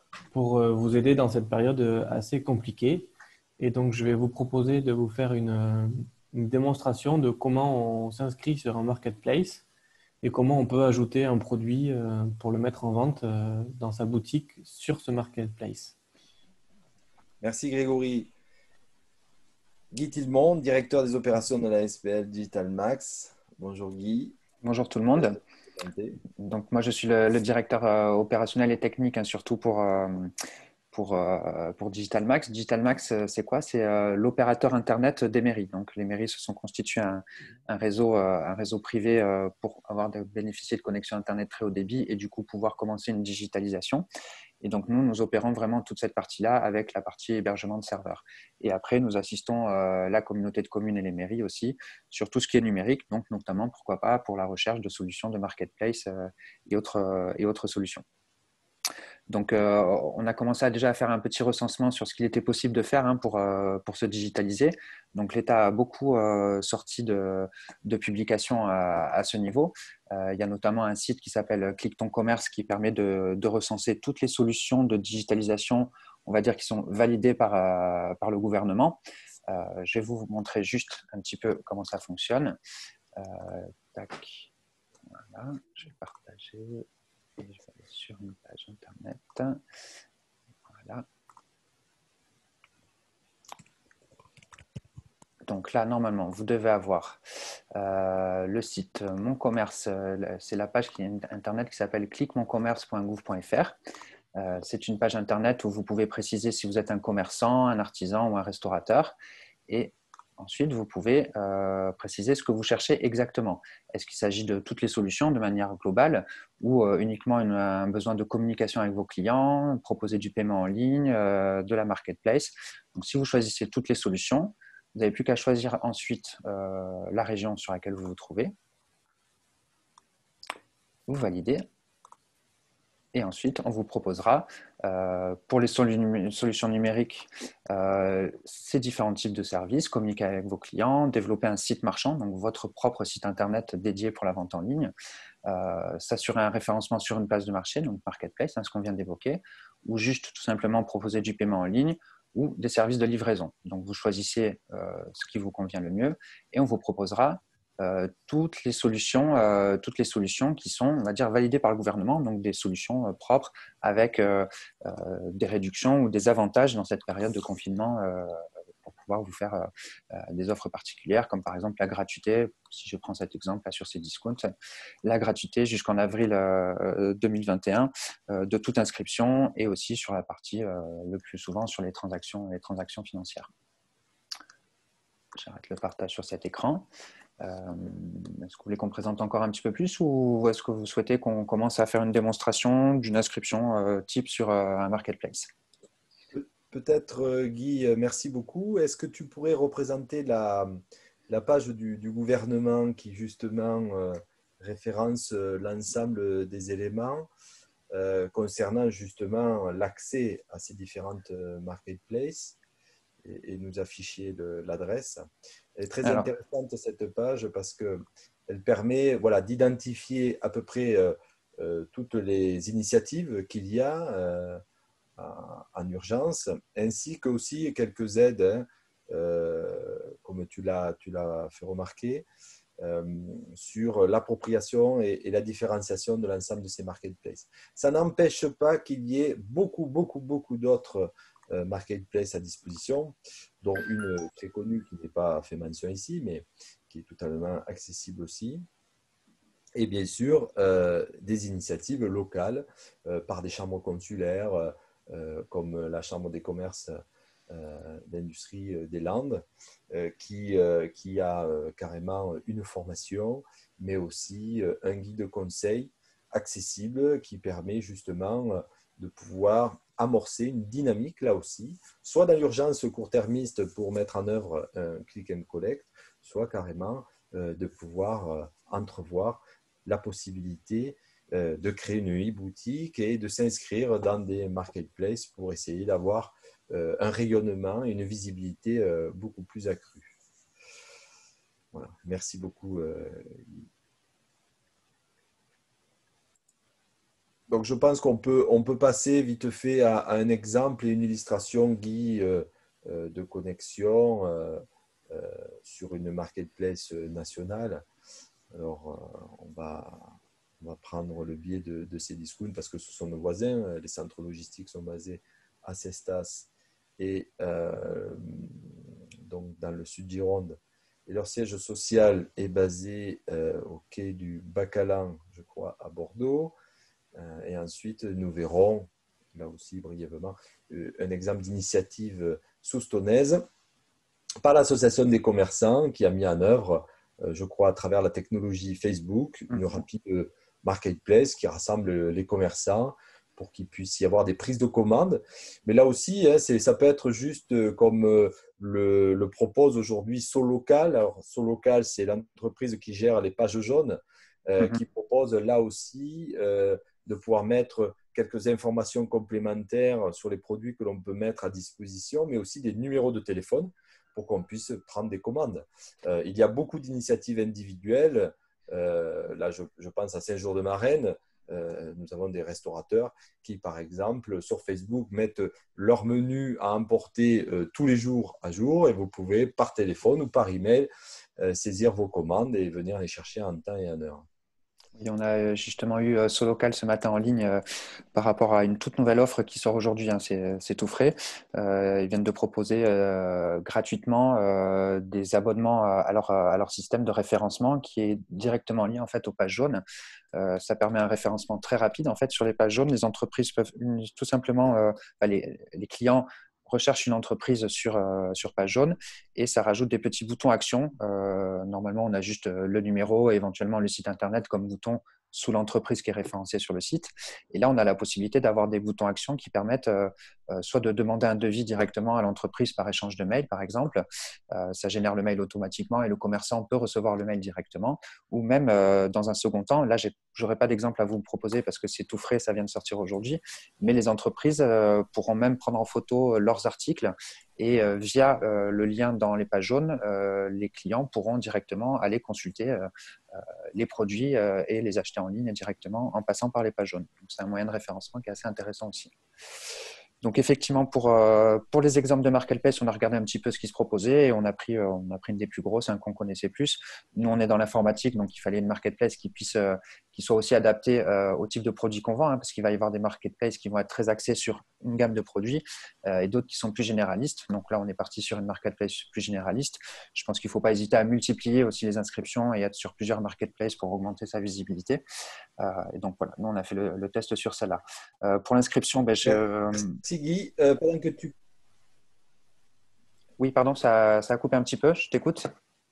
pour euh, vous aider dans cette période euh, assez compliquée. Et donc, je vais vous proposer de vous faire une, euh, une démonstration de comment on s'inscrit sur un marketplace et comment on peut ajouter un produit euh, pour le mettre en vente euh, dans sa boutique sur ce marketplace. Merci Grégory. Guy Tilmont, directeur des opérations de la S P L Digital Max. Bonjour Guy. Bonjour tout le monde. Donc moi je suis le, le directeur euh, opérationnel et technique, hein, surtout pour, euh, pour, euh, pour Digital Max. Digital Max, c'est quoi? C'est euh, l'opérateur Internet des mairies. Donc les mairies se sont constituées un, un, réseau, euh, un réseau privé euh, pour avoir de, bénéficier de connexions Internet très haut débit et du coup pouvoir commencer une digitalisation. Et donc, nous, nous opérons vraiment toute cette partie-là avec la partie hébergement de serveurs. Et après, nous assistons euh, la communauté de communes et les mairies aussi sur tout ce qui est numérique, donc notamment, pourquoi pas, pour la recherche de solutions de marketplace euh, et, autres, euh, et autres solutions. Donc, euh, on a commencé à déjà à faire un petit recensement sur ce qu'il était possible de faire hein, pour, euh, pour se digitaliser. Donc, l'État a beaucoup euh, sorti de, de publications à, à ce niveau. Euh, il y a notamment un site qui s'appelle Clique ton commerce qui permet de, de recenser toutes les solutions de digitalisation, on va dire, qui sont validées par, euh, par le gouvernement. Euh, je vais vous montrer juste un petit peu comment ça fonctionne. Euh, tac. Voilà, je vais partager. Et je vais aller sur une page internet. Voilà. Donc là, normalement, vous devez avoir euh, le site Mon Commerce. C'est la page qui est internet qui s'appelle clique mon commerce point gouv point f r. Euh, c'est une page internet où vous pouvez préciser si vous êtes un commerçant, un artisan ou un restaurateur. Et ensuite, vous pouvez euh, préciser ce que vous cherchez exactement. Est-ce qu'il s'agit de toutes les solutions de manière globale ou euh, uniquement une, un besoin de communication avec vos clients, proposer du paiement en ligne, euh, de la marketplace. Donc, si vous choisissez toutes les solutions, vous n'avez plus qu'à choisir ensuite euh, la région sur laquelle vous vous trouvez. Vous validez. Et ensuite, on vous proposera, euh, pour les solu solutions numériques, euh, ces différents types de services, communiquer avec vos clients, développer un site marchand, donc votre propre site internet dédié pour la vente en ligne, euh, s'assurer un référencement sur une place de marché, donc marketplace, hein, ce qu'on vient d'évoquer, ou juste tout simplement proposer du paiement en ligne ou des services de livraison. Donc vous choisissez euh, ce qui vous convient le mieux et on vous proposera Euh, toutes les solutions, euh, toutes les solutions qui sont, on va dire, validées par le gouvernement, donc des solutions euh, propres avec euh, euh, des réductions ou des avantages dans cette période de confinement euh, pour pouvoir vous faire euh, des offres particulières, comme par exemple la gratuité, si je prends cet exemple là sur ces discounts, la gratuité jusqu'en avril euh, deux mille vingt et un euh, de toute inscription et aussi sur la partie euh, le plus souvent sur les transactions, les transactions financières. J'arrête le partage sur cet écran. Euh, est-ce que vous voulez qu'on présente encore un petit peu plus ou est-ce que vous souhaitez qu'on commence à faire une démonstration d'une inscription euh, type sur euh, un marketplace? Peut-être, euh, Guy, merci beaucoup. Est-ce que tu pourrais représenter la, la page du, du gouvernement qui justement euh, référence l'ensemble des éléments euh, concernant justement l'accès à ces différentes marketplaces et, et nous afficher l'adresse? Elle est très Alors, intéressante cette page parce qu'elle permet voilà, d'identifier à peu près euh, euh, toutes les initiatives qu'il y a euh, en urgence, ainsi que aussi quelques aides, hein, euh, comme tu l'as fait remarquer, euh, sur l'appropriation et, et la différenciation de l'ensemble de ces marketplaces. Ça n'empêche pas qu'il y ait beaucoup, beaucoup, beaucoup d'autres euh, marketplaces à disposition, dont une très connue qui n'est pas fait mention ici, mais qui est totalement accessible aussi. Et bien sûr, euh, des initiatives locales euh, par des chambres consulaires, euh, comme la Chambre des commerces euh, d'industrie des Landes, euh, qui, euh, qui a euh, carrément une formation, mais aussi euh, un guide de conseil accessible qui permet justement de pouvoir amorcer une dynamique là aussi, soit dans l'urgence court-termiste pour mettre en œuvre un click and collect, soit carrément euh, de pouvoir euh, entrevoir la possibilité euh, de créer une e-boutique et de s'inscrire dans des marketplaces pour essayer d'avoir euh, un rayonnement et une visibilité euh, beaucoup plus accrue. Voilà. Merci beaucoup. Euh, donc, je pense qu'on peut, on peut passer vite fait à, à un exemple et une illustration, Guy, euh, euh, de connexion euh, euh, sur une marketplace nationale. Alors, euh, on, va, on va prendre le biais de, de Cdiscount parce que ce sont nos voisins. Les centres logistiques sont basés à Cestas et euh, donc dans le sud Gironde. Et leur siège social est basé euh, au quai du Bacalan, je crois, à Bordeaux. Euh, et ensuite, nous verrons, là aussi brièvement, euh, un exemple d'initiative soustanaise par l'Association des commerçants qui a mis en œuvre, euh, je crois, à travers la technologie Facebook, une rapide marketplace qui rassemble les commerçants pour qu'il puisse y avoir des prises de commandes. Mais là aussi, hein, c'est, ça peut être juste comme euh, le, le propose aujourd'hui Solocal. Alors, Solocal, c'est l'entreprise qui gère les pages jaunes, euh, mm-hmm. qui propose là aussi euh, de pouvoir mettre quelques informations complémentaires sur les produits que l'on peut mettre à disposition, mais aussi des numéros de téléphone pour qu'on puisse prendre des commandes. Euh, il y a beaucoup d'initiatives individuelles. Euh, là, je, je pense à Saint-Jour-de-Marraine. Euh, nous avons des restaurateurs qui, par exemple, sur Facebook, mettent leur menu à emporter euh, tous les jours à jour et vous pouvez, par téléphone ou par email, euh, saisir vos commandes et venir les chercher en temps et en heure. Et on a justement eu euh, Solocal ce matin en ligne euh, par rapport à une toute nouvelle offre qui sort aujourd'hui, hein, c'est, c'est tout frais. Euh, ils viennent de proposer euh, gratuitement euh, des abonnements à leur, à leur système de référencement qui est directement lié en fait aux pages jaunes. Euh, ça permet un référencement très rapide. En fait, sur les pages jaunes, les entreprises peuvent tout simplement, euh, les, les clients recherche une entreprise sur, euh, sur page jaune et ça rajoute des petits boutons actions. Euh, normalement, on a juste le numéro et éventuellement le site internet comme bouton sous l'entreprise qui est référencée sur le site. Et là, on a la possibilité d'avoir des boutons actions qui permettent euh, euh, soit de demander un devis directement à l'entreprise par échange de mail, par exemple. Euh, ça génère le mail automatiquement et le commerçant peut recevoir le mail directement. Ou même, euh, dans un second temps, là, je n'aurai pas d'exemple à vous proposer parce que c'est tout frais, ça vient de sortir aujourd'hui, mais les entreprises euh, pourront même prendre en photo leurs articles et euh, via euh, le lien dans les pages jaunes, euh, les clients pourront directement aller consulter euh, euh, les produits euh, et les acheter en ligne directement en passant par les pages jaunes. Donc, c'est un moyen de référencement qui est assez intéressant aussi. Donc, effectivement, pour, euh, pour les exemples de marketplace, on a regardé un petit peu ce qui se proposait et on a pris, euh, on a pris une des plus grosses, hein, qu'on connaissait plus. Nous, on est dans l'informatique, donc il fallait une marketplace qui puisse, euh, qui soit aussi adaptée euh, au type de produit qu'on vend, hein, parce qu'il va y avoir des marketplaces qui vont être très axés sur une gamme de produits euh, et d'autres qui sont plus généralistes. Donc là, on est parti sur une marketplace plus généraliste. Je pense qu'il ne faut pas hésiter à multiplier aussi les inscriptions et être sur plusieurs marketplaces pour augmenter sa visibilité. Euh, et donc voilà, nous, on a fait le, le test sur celle-là. Euh, pour l'inscription, ben, je... Merci Guy, euh, pendant que tu... Oui, pardon, ça, ça a coupé un petit peu, je t'écoute.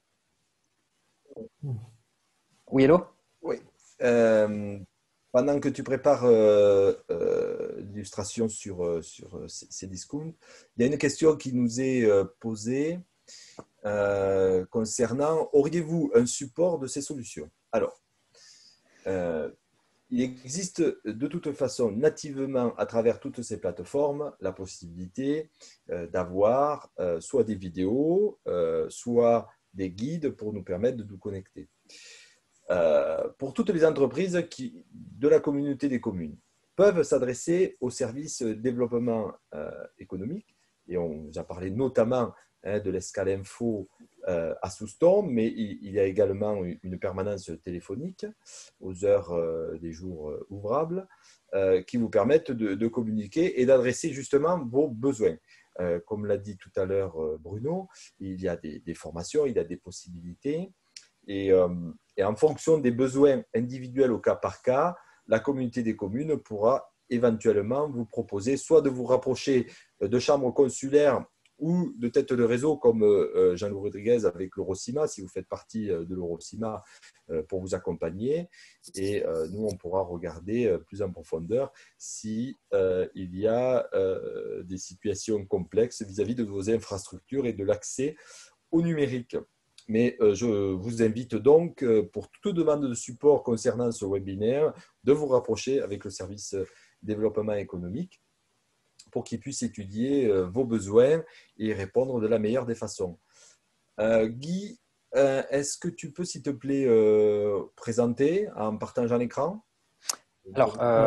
Oui, hello? Oui. Euh, pendant que tu prépares euh, euh, l'illustration sur, sur Cdiscount, il y a une question qui nous est euh, posée euh, concernant, auriez-vous un support de ces solutions? Alors, euh, il existe de toute façon nativement à travers toutes ces plateformes la possibilité euh, d'avoir euh, soit des vidéos, euh, soit des guides pour nous permettre de nous connecter. Euh, pour toutes les entreprises qui, de la communauté des communes peuvent s'adresser au service développement euh, économique, et on vous a parlé notamment hein, de l'escale info euh, à Souston, mais il, il y a également une permanence téléphonique aux heures euh, des jours euh, ouvrables euh, qui vous permettent de, de communiquer et d'adresser justement vos besoins. Euh, comme l'a dit tout à l'heure euh, Bruno, il y a des, des formations, il y a des possibilités. Et, euh, et en fonction des besoins individuels au cas par cas, la communauté des communes pourra éventuellement vous proposer soit de vous rapprocher de chambres consulaires ou de têtes de réseau comme euh, Jean-Louis Rodriguez avec l'Eurocima, si vous faites partie de l'Eurocima, euh, pour vous accompagner. Et euh, nous, on pourra regarder euh, plus en profondeur s'il euh, y a euh, des situations complexes vis-à-vis de vos infrastructures et de l'accès au numérique. Mais euh, je vous invite donc, euh, pour toute demande de support concernant ce webinaire, de vous rapprocher avec le service développement économique pour qu'il puisse étudier euh, vos besoins et répondre de la meilleure des façons. Euh, Guy, euh, est-ce que tu peux, s'il te plaît, euh, présenter en partageant l'écran? Alors, euh,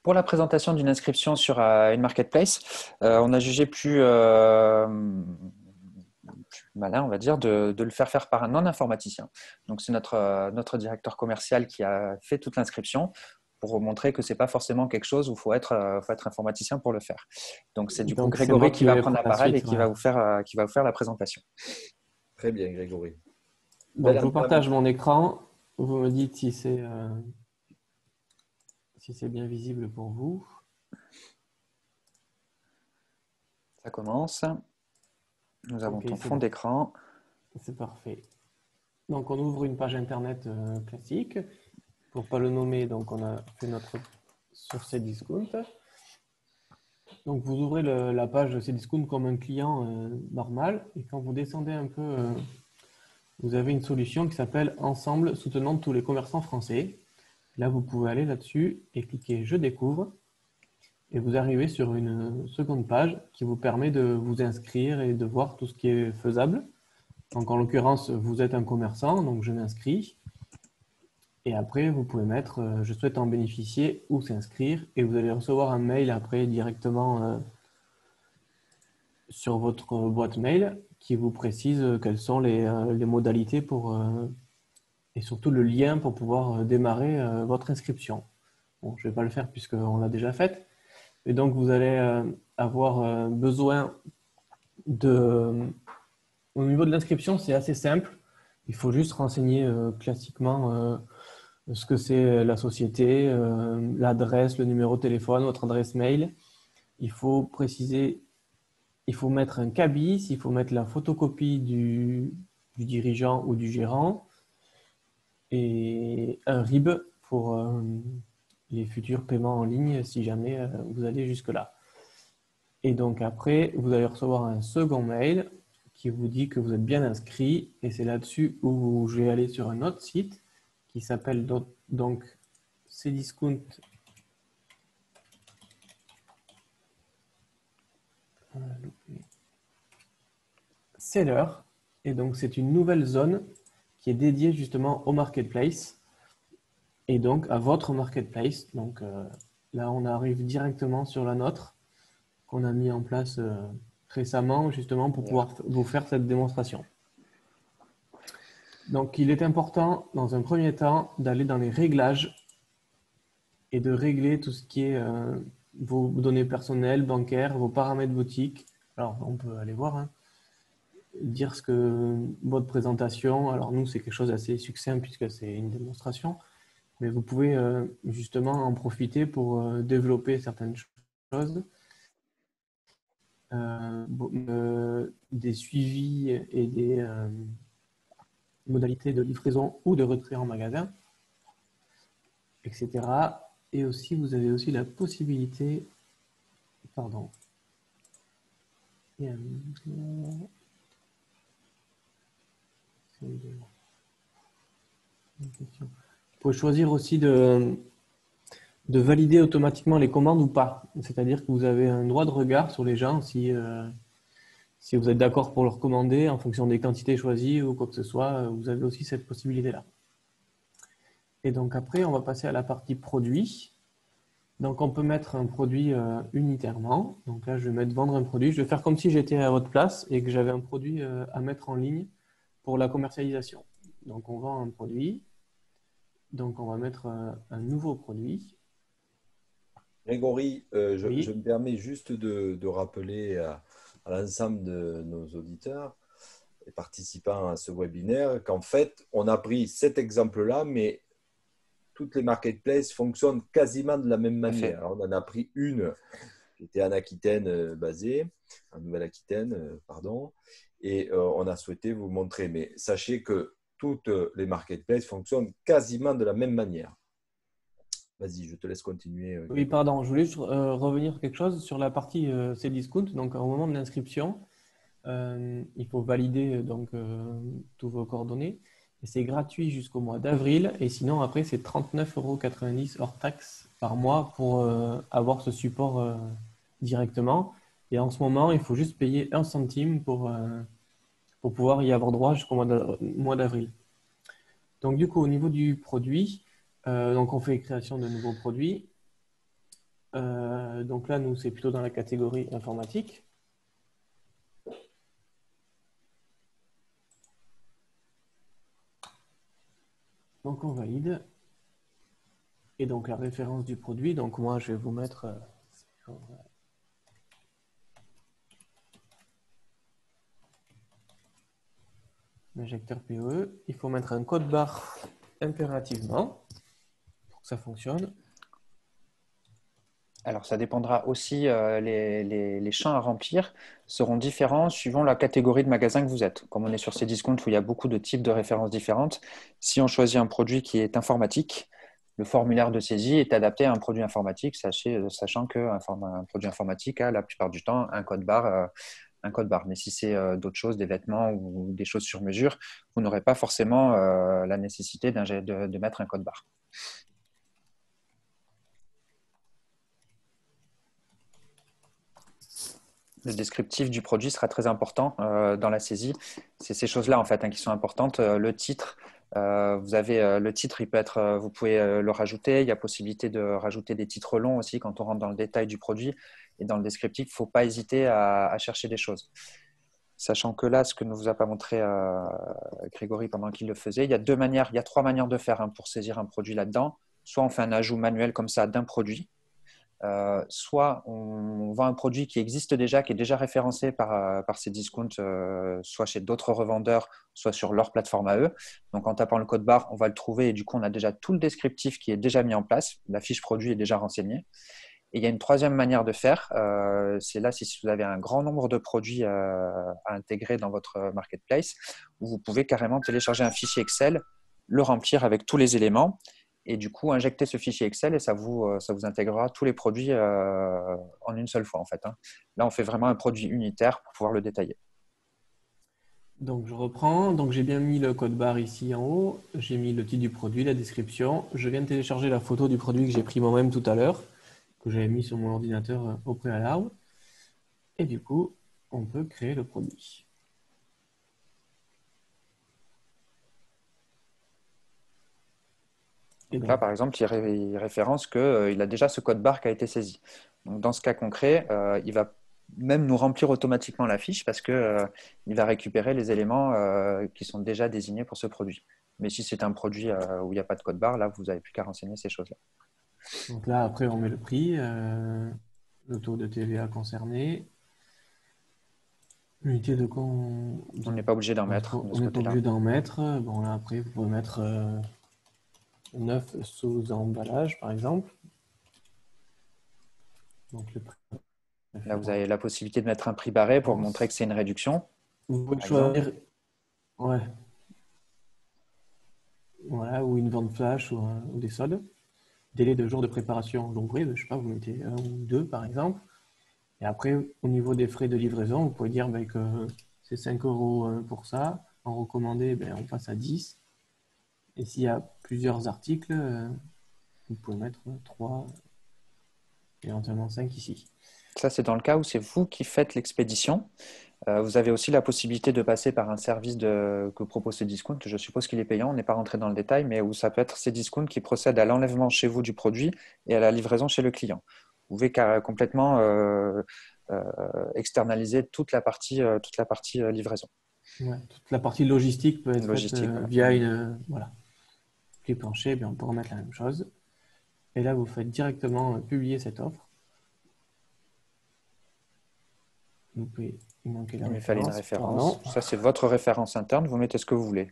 Pour la présentation d'une inscription sur euh, une marketplace, euh, on a jugé plus, euh, plus malin, on va dire, de, de le faire faire par un non-informaticien. Donc, c'est notre, euh, notre directeur commercial qui a fait toute l'inscription pour montrer que ce n'est pas forcément quelque chose où il faut être, euh, faut être informaticien pour le faire. Donc, c'est du coup Donc, c'est Grégory moi qui qui va vais prendre la prendre la parole suite, et qui, ouais. va vous faire, euh, qui va vous faire la présentation. Très bien, Grégory. Donc, Belle je vous entame. partage mon écran. Vous me dites si c'est euh, si c'est bien visible pour vous. Ça commence. Nous avons Ok, ton c'est fond bon. d'écran. C'est parfait. Donc, on ouvre une page Internet euh, classique. Pour ne pas le nommer, donc on a fait notre sur Cdiscount. Donc, vous ouvrez le- la page Cdiscount comme un client euh, normal. Et quand vous descendez un peu, euh, vous avez une solution qui s'appelle Ensemble soutenant tous les commerçants français. Là, vous pouvez aller là-dessus et cliquer Je découvre. Et vous arrivez sur une seconde page qui vous permet de vous inscrire et de voir tout ce qui est faisable. Donc, en l'occurrence, vous êtes un commerçant, donc je m'inscris. Et après, vous pouvez mettre euh, « Je souhaite en bénéficier » ou « S'inscrire » et vous allez recevoir un mail après directement euh, sur votre boîte mail qui vous précise euh, quelles sont les, euh, les modalités pour, euh, et surtout le lien pour pouvoir euh, démarrer euh, votre inscription. Bon, je ne vais pas le faire puisqu'on l'a déjà fait. Et donc, vous allez euh, avoir euh, besoin de… Au niveau de l'inscription, c'est assez simple. Il faut juste renseigner euh, classiquement euh, ce que c'est la société, euh, l'adresse, le numéro de téléphone, votre adresse mail. Il faut préciser, il faut mettre un cabis, il faut mettre la photocopie du, du dirigeant ou du gérant et un R I B pour euh, les futurs paiements en ligne si jamais euh, vous allez jusque-là. Et donc après, vous allez recevoir un second mail qui vous dit que vous êtes bien inscrit et c'est là-dessus où je vais aller sur un autre site qui s'appelle donc Cdiscount Seller. Et donc c'est une nouvelle zone qui est dédiée justement au marketplace et donc à votre marketplace. Donc euh, là, on arrive directement sur la nôtre qu'on a mis en place euh, récemment justement pour pouvoir vous faire cette démonstration. Donc, il est important, dans un premier temps, d'aller dans les réglages et de régler tout ce qui est euh, vos données personnelles, bancaires, vos paramètres boutiques. Alors, on peut aller voir, hein, dire ce que votre présentation. Alors, nous, c'est quelque chose d'assez succinct puisque c'est une démonstration, mais vous pouvez euh, justement en profiter pour euh, développer certaines choses. Euh, euh, des suivis et des euh, modalités de livraison ou de retrait en magasin, et cetera. Et aussi, vous avez aussi la possibilité, pardon, il y a une... Vous pouvez choisir aussi de, de valider automatiquement les commandes ou pas. C'est-à-dire que vous avez un droit de regard sur les gens si, euh, si vous êtes d'accord pour leur commander en fonction des quantités choisies ou quoi que ce soit. Vous avez aussi cette possibilité-là. Et donc après, on va passer à la partie produit. Donc on peut mettre un produit euh, unitairement. Donc là, je vais mettre vendre un produit. Je vais faire comme si j'étais à votre place et que j'avais un produit euh, à mettre en ligne pour la commercialisation. Donc on vend un produit. Donc on va mettre euh, un nouveau produit. Grégory, euh, je, Oui. je me permets juste de, de rappeler à, à l'ensemble de nos auditeurs et participants à ce webinaire qu'en fait, on a pris cet exemple-là, mais toutes les marketplaces fonctionnent quasiment de la même manière. Alors, on en a pris une qui était en Aquitaine euh, basée, en Nouvelle-Aquitaine, euh, pardon, et euh, on a souhaité vous montrer. Mais sachez que toutes les marketplaces fonctionnent quasiment de la même manière. Vas-y, je te laisse continuer. Euh, oui, pardon, je voulais juste euh, revenir sur quelque chose sur la partie euh, Cdiscount. Donc, au moment de l'inscription, euh, il faut valider donc, euh, tous vos coordonnées. Et c'est gratuit jusqu'au mois d'avril. Et sinon, après, c'est trente-neuf euros quatre-vingt-dix hors taxe par mois pour euh, avoir ce support euh, directement. Et en ce moment, il faut juste payer un centime pour, euh, pour pouvoir y avoir droit jusqu'au mois d'avril. Donc, du coup, au niveau du produit, euh, donc on fait création de nouveaux produits. Euh, donc là, nous, c'est plutôt dans la catégorie informatique. Donc, on valide. Et donc, la référence du produit. Donc, moi, je vais vous mettre... Euh, l'injecteur P O E. Il faut mettre un code barre impérativement pour que ça fonctionne. Alors, ça dépendra aussi, euh, les, les, les champs à remplir seront différents suivant la catégorie de magasin que vous êtes. Comme on est sur Cdiscount où il y a beaucoup de types de références différentes, si on choisit un produit qui est informatique, le formulaire de saisie est adapté à un produit informatique, sachez, sachant qu'un un produit informatique a la plupart du temps un code barre. Euh, un code barre. Mais si c'est euh, d'autres choses, des vêtements ou des choses sur mesure, vous n'aurez pas forcément euh, la nécessité de, de mettre un code barre. Le descriptif du produit sera très important euh, dans la saisie. C'est ces choses-là en fait hein, qui sont importantes. Euh, le titre, euh, vous avez euh, le titre, il peut être, euh, vous pouvez euh, le rajouter. Il y a possibilité de rajouter des titres longs aussi quand on rentre dans le détail du produit. Et dans le descriptif, il ne faut pas hésiter à, à chercher des choses. Sachant que là, ce que ne vous a pas montré euh, Grégory pendant qu'il le faisait, il y a deux manières, il y a trois manières de faire hein, pour saisir un produit là-dedans. Soit on fait un ajout manuel comme ça d'un produit. Euh, soit on vend un produit qui existe déjà, qui est déjà référencé par, par Cdiscount, euh, soit chez d'autres revendeurs, soit sur leur plateforme à eux. Donc en tapant le code barre, on va le trouver et du coup on a déjà tout le descriptif qui est déjà mis en place. La fiche produit est déjà renseignée. Et il y a une troisième manière de faire, euh, c'est là si vous avez un grand nombre de produits euh, à intégrer dans votre marketplace, où vous pouvez carrément télécharger un fichier Excel, le remplir avec tous les éléments, et du coup injecter ce fichier Excel et ça vous, ça vous intégrera tous les produits euh, en une seule fois en fait. Hein. Là, on fait vraiment un produit unitaire pour pouvoir le détailler. Donc, je reprends. Donc, j'ai bien mis le code barre ici en haut. J'ai mis le titre du produit, la description. Je viens de télécharger la photo du produit que j'ai pris moi-même tout à l'heure, que j'avais mis sur mon ordinateur au préalable. Et du coup, on peut créer le produit. Et donc, là, par exemple, il, ré il référence qu'il euh, a déjà ce code barre qui a été saisi. Donc, dans ce cas concret, euh, il va même nous remplir automatiquement la fiche parce qu'il euh, va récupérer les éléments euh, qui sont déjà désignés pour ce produit. Mais si c'est un produit euh, où il n'y a pas de code barre, là, vous n'avez plus qu'à renseigner ces choses-là. Donc là, après, on met le prix, euh, le taux de T V A concerné, l'unité de con... On n'est pas obligé d'en mettre. On n'est pas obligé d'en mettre. Bon, là, après, vous pouvez mettre euh, neuf sous emballage, par exemple. Donc, le prix. Là, vous avez la possibilité de mettre un prix barré pour montrer que c'est une réduction. Vous pouvez choisir. Ouais. Voilà, ou une vente flash ou, un, ou des soldes. Délai de jours de préparation. Donc, oui, je ne sais pas, vous mettez un ou deux, par exemple. Et après, au niveau des frais de livraison, vous pouvez dire ben, que c'est cinq euros pour ça. En recommandé, ben, on passe à dix. Et s'il y a plusieurs articles, vous pouvez mettre trois, éventuellement cinq ici. Ça, c'est dans le cas où c'est vous qui faites l'expédition. Euh, vous avez aussi la possibilité de passer par un service de, que propose Cdiscount. Je suppose qu'il est payant, on n'est pas rentré dans le détail, mais où ça peut être Cdiscount qui procède à l'enlèvement chez vous du produit et à la livraison chez le client. Vous pouvez complètement euh, euh, externaliser toute la partie, euh, toute la partie euh, livraison. Ouais, toute la partie logistique peut être logistique, faite euh, voilà. via une... Voilà. Clic plancher, bien, on peut remettre la même chose. Et là, vous faites directement euh, publier cette offre. Vous pouvez il manquait la Il me référence. fallait une référence. Pardon. Ça, c'est votre référence interne. Vous mettez ce que vous voulez.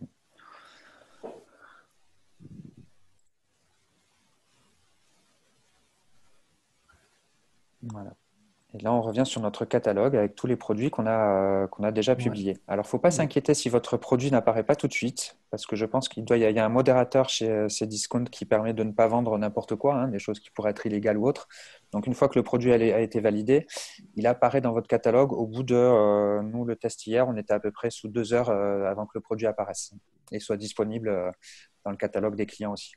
Voilà. Et là, on revient sur notre catalogue avec tous les produits qu'on a, euh, qu'on a déjà publiés. Ouais. Alors, il ne faut pas ouais. s'inquiéter si votre produit n'apparaît pas tout de suite, parce que je pense qu'il doit, il y a un modérateur chez Cdiscount qui permet de ne pas vendre n'importe quoi, hein, des choses qui pourraient être illégales ou autres. Donc, une fois que le produit a été validé, il apparaît dans votre catalogue au bout de, euh, nous, le test hier, on était à peu près sous deux heures euh, avant que le produit apparaisse et soit disponible euh, dans le catalogue des clients aussi.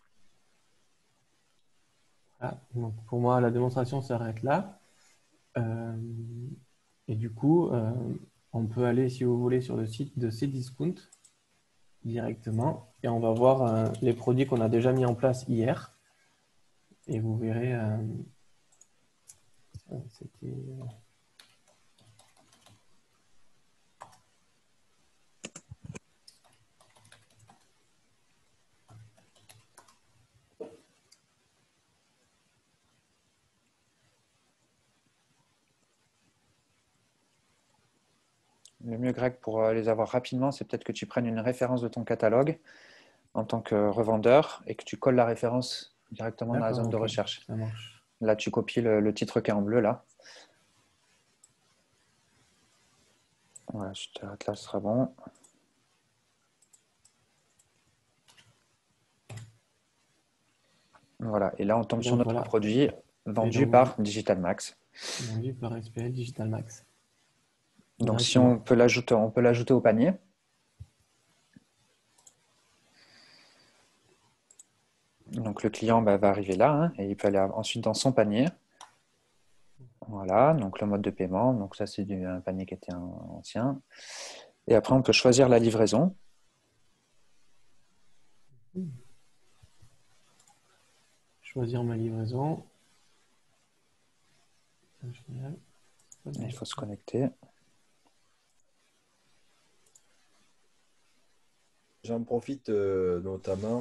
Ah, donc pour moi, la démonstration s'arrête là. Euh, et du coup, euh, on peut aller, si vous voulez, sur le site de Cdiscount directement et on va voir euh, les produits qu'on a déjà mis en place hier. Et vous verrez, euh, C'était... Le mieux, Greg, pour les avoir rapidement, c'est peut-être que tu prennes une référence de ton catalogue en tant que revendeur et que tu colles la référence directement dans la zone okay, de recherche. Ça marche. Là, tu copies le, le titre qui est en bleu, là. Voilà, je t'arrête là, ce sera bon. Voilà, et là, on tombe donc, sur notre voilà. produit vendu donc, par Digital Max. Vendu par S P L Digital Max. Donc, si on peut l'ajouter, on peut l'ajouter au panier. Donc, le client bah, va arriver là hein, et il peut aller ensuite dans son panier. Voilà, donc le mode de paiement. Donc, ça, c'est un panier qui était ancien. Et après, on peut choisir la livraison. Choisir ma livraison. Il faut se connecter. J'en profite euh, notamment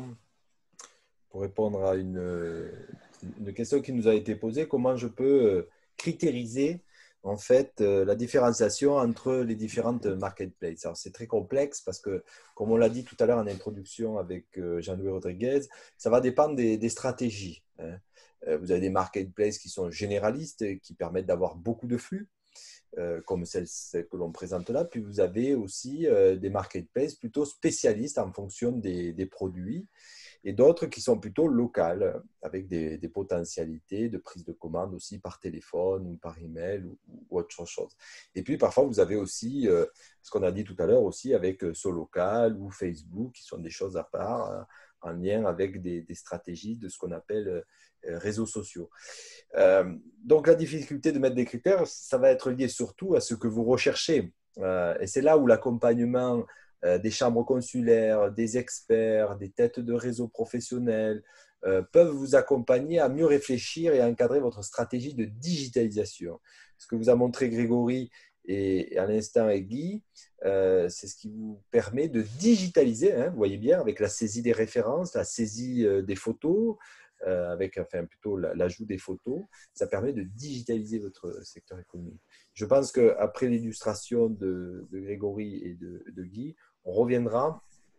pour répondre à une, une question qui nous a été posée. Comment je peux critériser en fait euh, la différenciation entre les différentes marketplaces? Alors c'est très complexe parce que, comme on l'a dit tout à l'heure en introduction avec euh, Jean-Louis Rodriguez, ça va dépendre des, des stratégies. Hein. Euh, vous avez des marketplaces qui sont généralistes et qui permettent d'avoir beaucoup de flux. Euh, comme celle, celle que l'on présente là. Puis vous avez aussi euh, des marketplaces plutôt spécialistes en fonction des, des produits et d'autres qui sont plutôt locales avec des, des potentialités de prise de commande aussi par téléphone ou par email ou, ou autre chose. Et puis parfois vous avez aussi euh, ce qu'on a dit tout à l'heure aussi avec SoLocal ou Facebook qui sont des choses à part hein, en lien avec des, des stratégies de ce qu'on appelle euh, réseaux sociaux. Euh, donc, la difficulté de mettre des critères, ça va être lié surtout à ce que vous recherchez. Euh, et c'est là où l'accompagnement euh, des chambres consulaires, des experts, des têtes de réseau professionnels euh, peuvent vous accompagner à mieux réfléchir et à encadrer votre stratégie de digitalisation. Ce que vous a montré Grégory et, et à l'instant et Guy, euh, c'est ce qui vous permet de digitaliser, hein, vous voyez bien, avec la saisie des références, la saisie euh, des photos, Euh, avec enfin, plutôt l'ajout des photos, ça permet de digitaliser votre secteur économique. Je pense qu'après l'illustration de, de Grégory et de, de Guy, on reviendra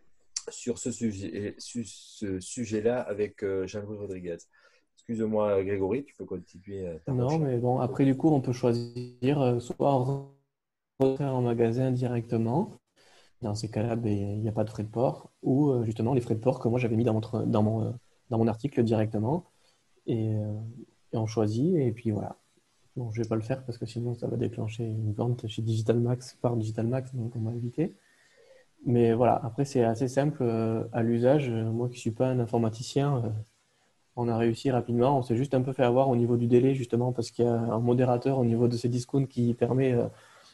sur ce sujet, sur ce sujet-là avec Jean-Louis Rodriguez. Excuse-moi Grégory, tu peux continuer ta Non, recherche. mais bon, après du coup, on peut choisir soit refaire en magasin directement. Dans ces cas-là, ben, il n'y a pas de frais de port, ou justement les frais de port que moi j'avais mis dans mon, dans mon dans mon article directement et, euh, et on choisit et puis voilà. Bon, je vais pas le faire parce que sinon ça va déclencher une vente chez Digital Max par Digital Max, donc on va éviter. Mais voilà, après c'est assez simple euh, à l'usage. Moi qui suis pas un informaticien, euh, on a réussi rapidement. On s'est juste un peu fait avoir au niveau du délai justement parce qu'il y a un modérateur au niveau de ces discounts qui permet euh,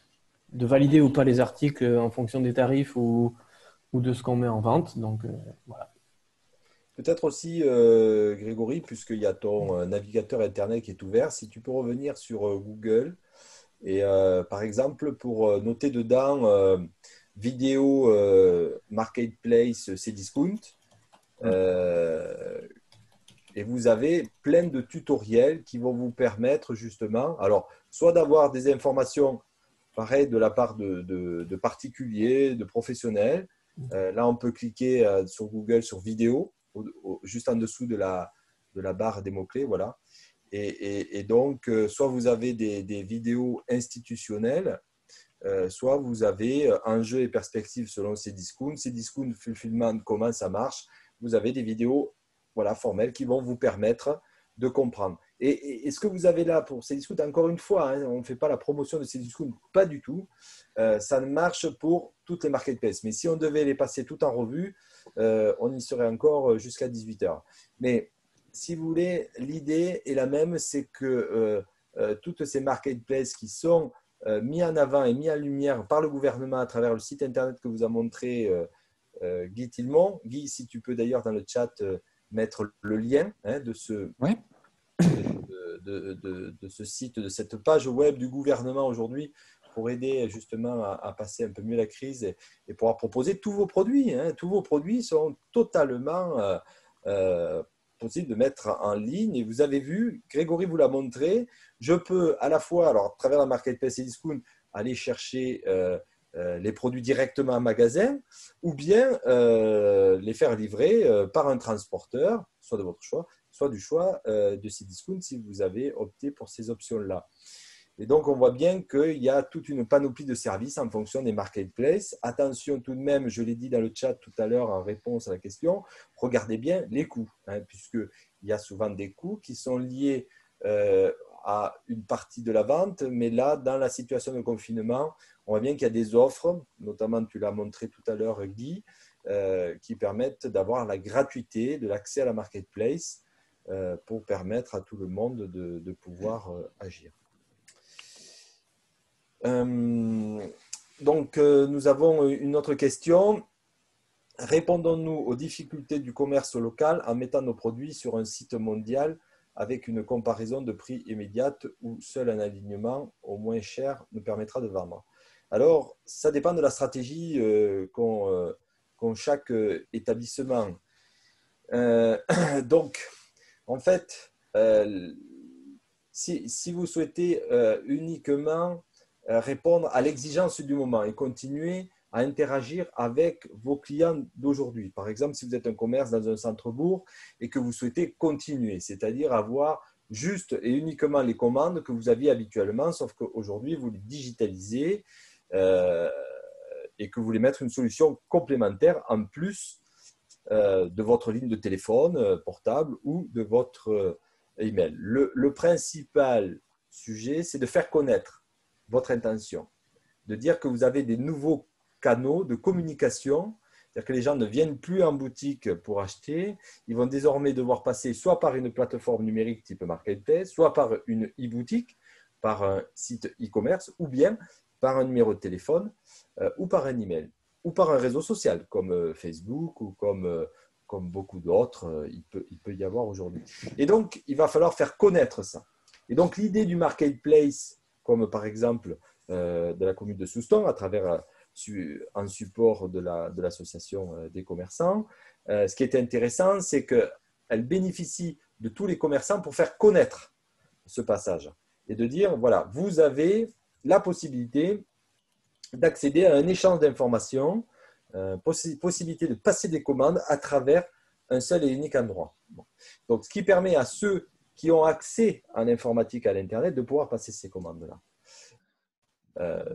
de valider ou pas les articles en fonction des tarifs ou, ou de ce qu'on met en vente. Donc euh, voilà. Peut-être aussi, euh, Grégory, puisqu'il y a ton euh, navigateur Internet qui est ouvert, si tu peux revenir sur euh, Google et euh, par exemple pour euh, noter dedans euh, vidéo euh, marketplace Cdiscount euh, et vous avez plein de tutoriels qui vont vous permettre justement, alors soit d'avoir des informations pareil de la part de, de, de particuliers, de professionnels. Euh, là, on peut cliquer euh, sur Google sur vidéo. Au, au, juste en dessous de la, de la barre des mots-clés, voilà. Et, et, et donc, euh, soit vous avez des, des vidéos institutionnelles, euh, soit vous avez enjeux et perspectives selon Cdiscount, Cdiscount fulfillment, comment ça marche. Vous avez des vidéos voilà, formelles qui vont vous permettre de comprendre. Et, et, et ce que vous avez là pour Cdiscount, encore une fois, hein, on ne fait pas la promotion de Cdiscount, pas du tout. Euh, ça marche pour toutes les marketplaces. Mais si on devait les passer tout en revue, euh, on y serait encore jusqu'à dix-huit heures. Mais si vous voulez, l'idée est la même, c'est que euh, euh, toutes ces marketplaces qui sont euh, mis en avant et mis en lumière par le gouvernement à travers le site internet que vous a montré euh, euh, Guy Tillemont. Guy, si tu peux d'ailleurs dans le chat euh, mettre le lien hein, de ce… Oui. De, de, de, de ce site, de cette page web du gouvernement aujourd'hui pour aider justement à, à passer un peu mieux la crise et, et pouvoir proposer tous vos produits. Hein. Tous vos produits sont totalement euh, euh, possibles de mettre en ligne. Et vous avez vu, Grégory vous l'a montré, je peux à la fois, alors à travers la marketplace et discount, aller chercher euh, euh, les produits directement en magasin ou bien euh, les faire livrer euh, par un transporteur, soit de votre choix, soit du choix euh, de Cdiscount si vous avez opté pour ces options-là. Et donc, on voit bien qu'il y a toute une panoplie de services en fonction des marketplaces. Attention tout de même, je l'ai dit dans le chat tout à l'heure en réponse à la question, regardez bien les coûts, hein, puisqu'il y a souvent des coûts qui sont liés euh, à une partie de la vente. Mais là, dans la situation de confinement, on voit bien qu'il y a des offres, notamment tu l'as montré tout à l'heure, Guy, euh, qui permettent d'avoir la gratuité de l'accès à la marketplace euh, pour permettre à tout le monde de, de pouvoir euh, agir. Euh, donc, euh, nous avons une autre question. Répondons-nous aux difficultés du commerce local en mettant nos produits sur un site mondial avec une comparaison de prix immédiate où seul un alignement au moins cher nous permettra de vendre? Alors, ça dépend de la stratégie euh, qu'ont euh, qu'ont chaque euh, établissement. Euh, donc, en fait, euh, si, si vous souhaitez euh, uniquement répondre à l'exigence du moment et continuer à interagir avec vos clients d'aujourd'hui. Par exemple, si vous êtes un commerce dans un centre-bourg et que vous souhaitez continuer, c'est-à-dire avoir juste et uniquement les commandes que vous aviez habituellement, sauf qu'aujourd'hui, vous les digitalisez euh, et que vous voulez mettre une solution complémentaire en plus euh, de votre ligne de téléphone euh, portable ou de votre euh, email. Le, le principal sujet, c'est de faire connaître votre intention, de dire que vous avez des nouveaux canaux de communication, c'est-à-dire que les gens ne viennent plus en boutique pour acheter, ils vont désormais devoir passer soit par une plateforme numérique type marketplace, soit par une e-boutique, par un site e-commerce, ou bien par un numéro de téléphone, euh, ou par un email, ou par un réseau social comme euh, Facebook ou comme, euh, comme beaucoup d'autres, euh, il, peut, il peut y avoir aujourd'hui. Et donc, il va falloir faire connaître ça. Et donc, l'idée du marketplace, comme par exemple euh, de la commune de Souston, à travers euh, su, un support de l'association la, de euh, des commerçants. Euh, ce qui est intéressant, c'est qu'elle bénéficie de tous les commerçants pour faire connaître ce passage et de dire, voilà, vous avez la possibilité d'accéder à un échange d'informations, euh, possi possibilité de passer des commandes à travers un seul et unique endroit. Bon. Donc, ce qui permet à ceux qui ont accès à l'informatique, à l'Internet, de pouvoir passer ces commandes-là. Euh,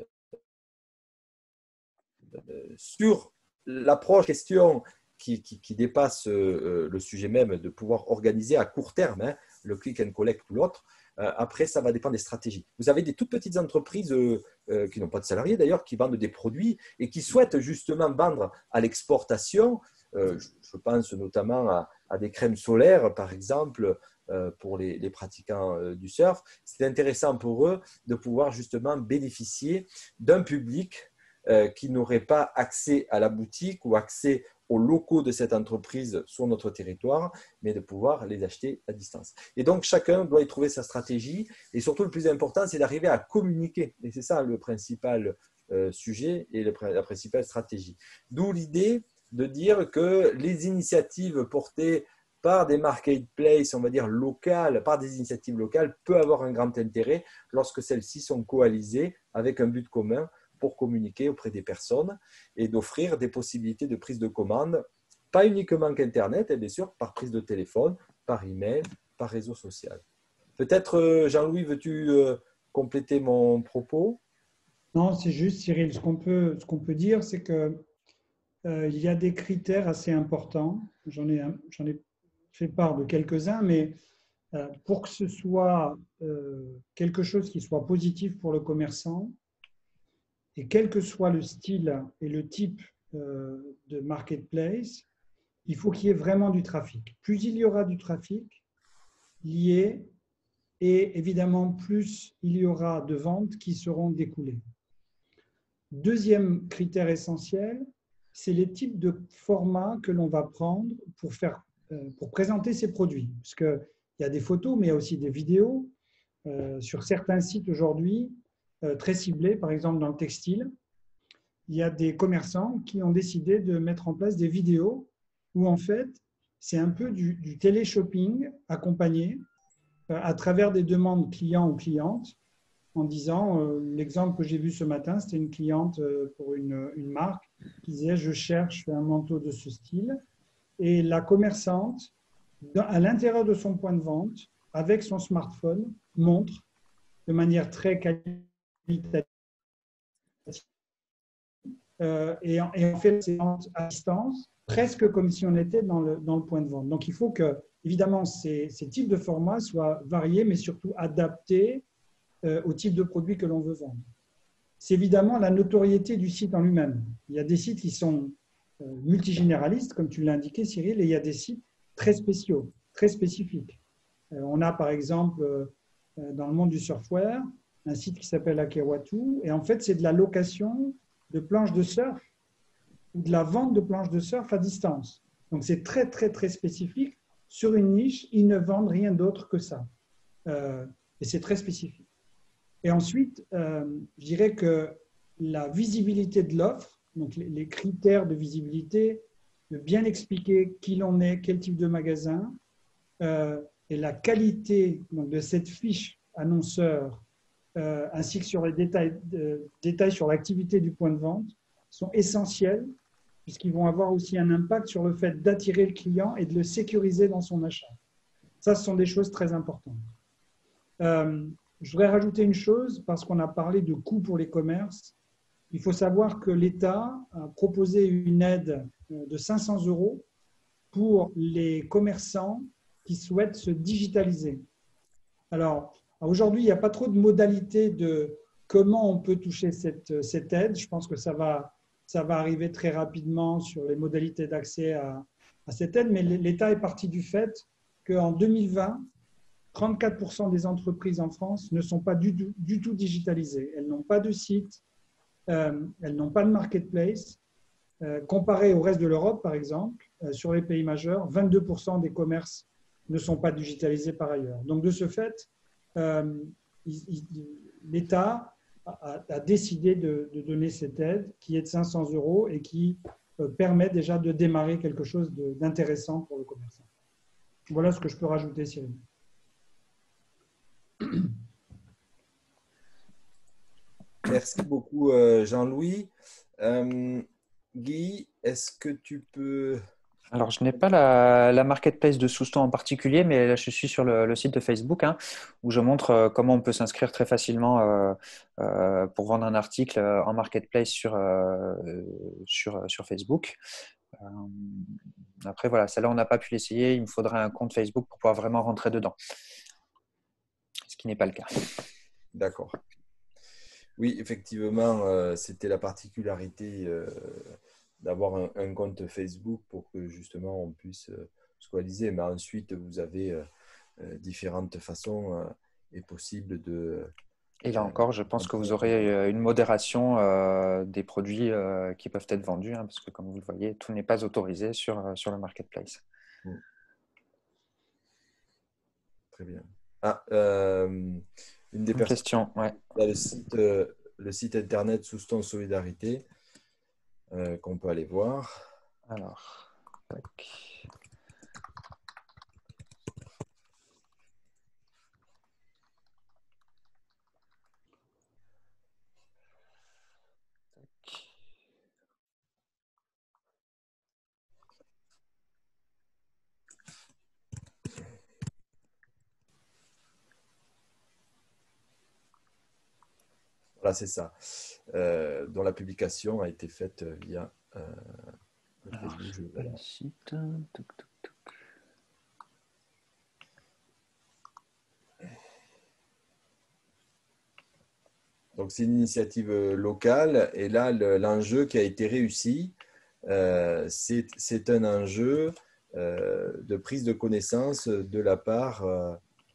euh, sur l'approche question qui, qui, qui dépasse euh, le sujet même de pouvoir organiser à court terme, hein, le click and collect ou l'autre, euh, après, ça va dépendre des stratégies. Vous avez des toutes petites entreprises euh, euh, qui n'ont pas de salariés d'ailleurs, qui vendent des produits et qui souhaitent justement vendre à l'exportation. Euh, je, je pense notamment à, à des crèmes solaires, par exemple, pour les, les pratiquants du surf. C'est intéressant pour eux de pouvoir justement bénéficier d'un public euh, qui n'aurait pas accès à la boutique ou accès aux locaux de cette entreprise sur notre territoire, mais de pouvoir les acheter à distance. Et donc, chacun doit y trouver sa stratégie. Et surtout, le plus important, c'est d'arriver à communiquer. Et c'est ça le principal euh, sujet et le, la principale stratégie. D'où l'idée de dire que les initiatives portées par des marketplaces, on va dire locales, par des initiatives locales, peut avoir un grand intérêt lorsque celles-ci sont coalisées avec un but commun pour communiquer auprès des personnes et d'offrir des possibilités de prise de commande, pas uniquement qu'Internet, bien sûr, par prise de téléphone, par email, par réseau social. Peut-être, Jean-Louis, veux-tu compléter mon propos? Non, c'est juste, Cyril, ce qu'on peut, ce qu'on peut dire, c'est qu'il euh, y a des critères assez importants. J'en ai, j'en ai fait part de quelques-uns, mais euh, pour que ce soit euh, quelque chose qui soit positif pour le commerçant, et quel que soit le style et le type euh, de marketplace, il faut qu'il y ait vraiment du trafic. Plus il y aura du trafic lié, et évidemment, plus il y aura de ventes qui seront découlées. Deuxième critère essentiel, c'est les types de formats que l'on va prendre pour, faire, pour présenter ces produits. Parce qu'il y a des photos, mais il y a aussi des vidéos. euh, sur certains sites aujourd'hui, euh, très ciblés, par exemple dans le textile, il y a des commerçants qui ont décidé de mettre en place des vidéos où en fait, c'est un peu du, du télé-shopping accompagné euh, à travers des demandes clients ou clientes en disant, euh, l'exemple que j'ai vu ce matin, c'était une cliente euh, pour une, une marque qui disait « je cherche un manteau de ce style » et la commerçante, dans, à l'intérieur de son point de vente, avec son smartphone, montre de manière très qualitative euh, et, et on fait la séance à distance, presque comme si on était dans le, dans le point de vente. Donc il faut que, évidemment, ces, ces types de formats soient variés, mais surtout adaptés euh, au type de produit que l'on veut vendre. C'est évidemment la notoriété du site en lui-même. Il y a des sites qui sont euh, multigénéralistes, comme tu l'as indiqué, Cyril, et il y a des sites très spéciaux, très spécifiques. Euh, on a par exemple, euh, dans le monde du surfwear, un site qui s'appelle Akewatu, et en fait, c'est de la location de planches de surf ou de la vente de planches de surf à distance. Donc, c'est très, très, très spécifique. Sur une niche, ils ne vendent rien d'autre que ça. Euh, et c'est très spécifique. Et ensuite, euh, je dirais que la visibilité de l'offre, donc les, les critères de visibilité, de bien expliquer qui l'on est, quel type de magasin, euh, et la qualité donc, de cette fiche annonceur, euh, ainsi que sur les détails, de, détails sur l'activité du point de vente, sont essentiels, puisqu'ils vont avoir aussi un impact sur le fait d'attirer le client et de le sécuriser dans son achat. Ça, ce sont des choses très importantes. Euh, je voudrais rajouter une chose, parce qu'on a parlé de coûts pour les commerces. Il faut savoir que l'État a proposé une aide de cinq cents euros pour les commerçants qui souhaitent se digitaliser. Alors, aujourd'hui, il n'y a pas trop de modalités de comment on peut toucher cette, cette aide. Je pense que ça va, ça va arriver très rapidement sur les modalités d'accès à, à cette aide, mais l'État est parti du fait qu'en deux mille vingt, trente-quatre pour cent des entreprises en France ne sont pas du tout, du tout digitalisées. Elles n'ont pas de site, euh, elles n'ont pas de marketplace. Euh, comparé au reste de l'Europe, par exemple, euh, sur les pays majeurs, vingt-deux pour cent des commerces ne sont pas digitalisés par ailleurs. Donc, de ce fait, euh, l'État a, a décidé de, de donner cette aide qui est de cinq cents euros et qui euh, permet déjà de démarrer quelque chose d'intéressant pour le commerçant. Voilà ce que je peux rajouter, Cyril. Merci beaucoup, Jean-Louis. Euh, Guy, est-ce que tu peux… Alors, je n'ai pas la, la marketplace de Souston en particulier, mais là, je suis sur le, le site de Facebook hein, où je montre euh, comment on peut s'inscrire très facilement euh, euh, pour vendre un article en marketplace sur, euh, sur, sur Facebook. Euh, après, voilà, celle-là, on n'a pas pu l'essayer. Il me faudrait un compte Facebook pour pouvoir vraiment rentrer dedans, ce qui n'est pas le cas. D'accord. Oui, effectivement, euh, c'était la particularité euh, d'avoir un, un compte Facebook pour que justement on puisse euh, se coaliser. Mais ensuite, vous avez euh, euh, différentes façons euh, et possibles de… Et là encore, je pense que vous aurez une modération euh, des produits euh, qui peuvent être vendus, hein, parce que comme vous le voyez, tout n'est pas autorisé sur, sur le marketplace. Mmh. Très bien. Ah, euh, une des une personnes… question, ouais. Le site, euh, le site internet Souston Solidarité euh, qu'on peut aller voir. Alors, tac. Voilà, c'est ça. Euh, dont la publication a été faite via euh, le Alors, Facebook. je vais le site. Toc, toc, toc. Donc, c'est une initiative locale. Et là, l'enjeu qui a été réussi, euh, c'est un enjeu euh, de prise de connaissance de la part… Euh,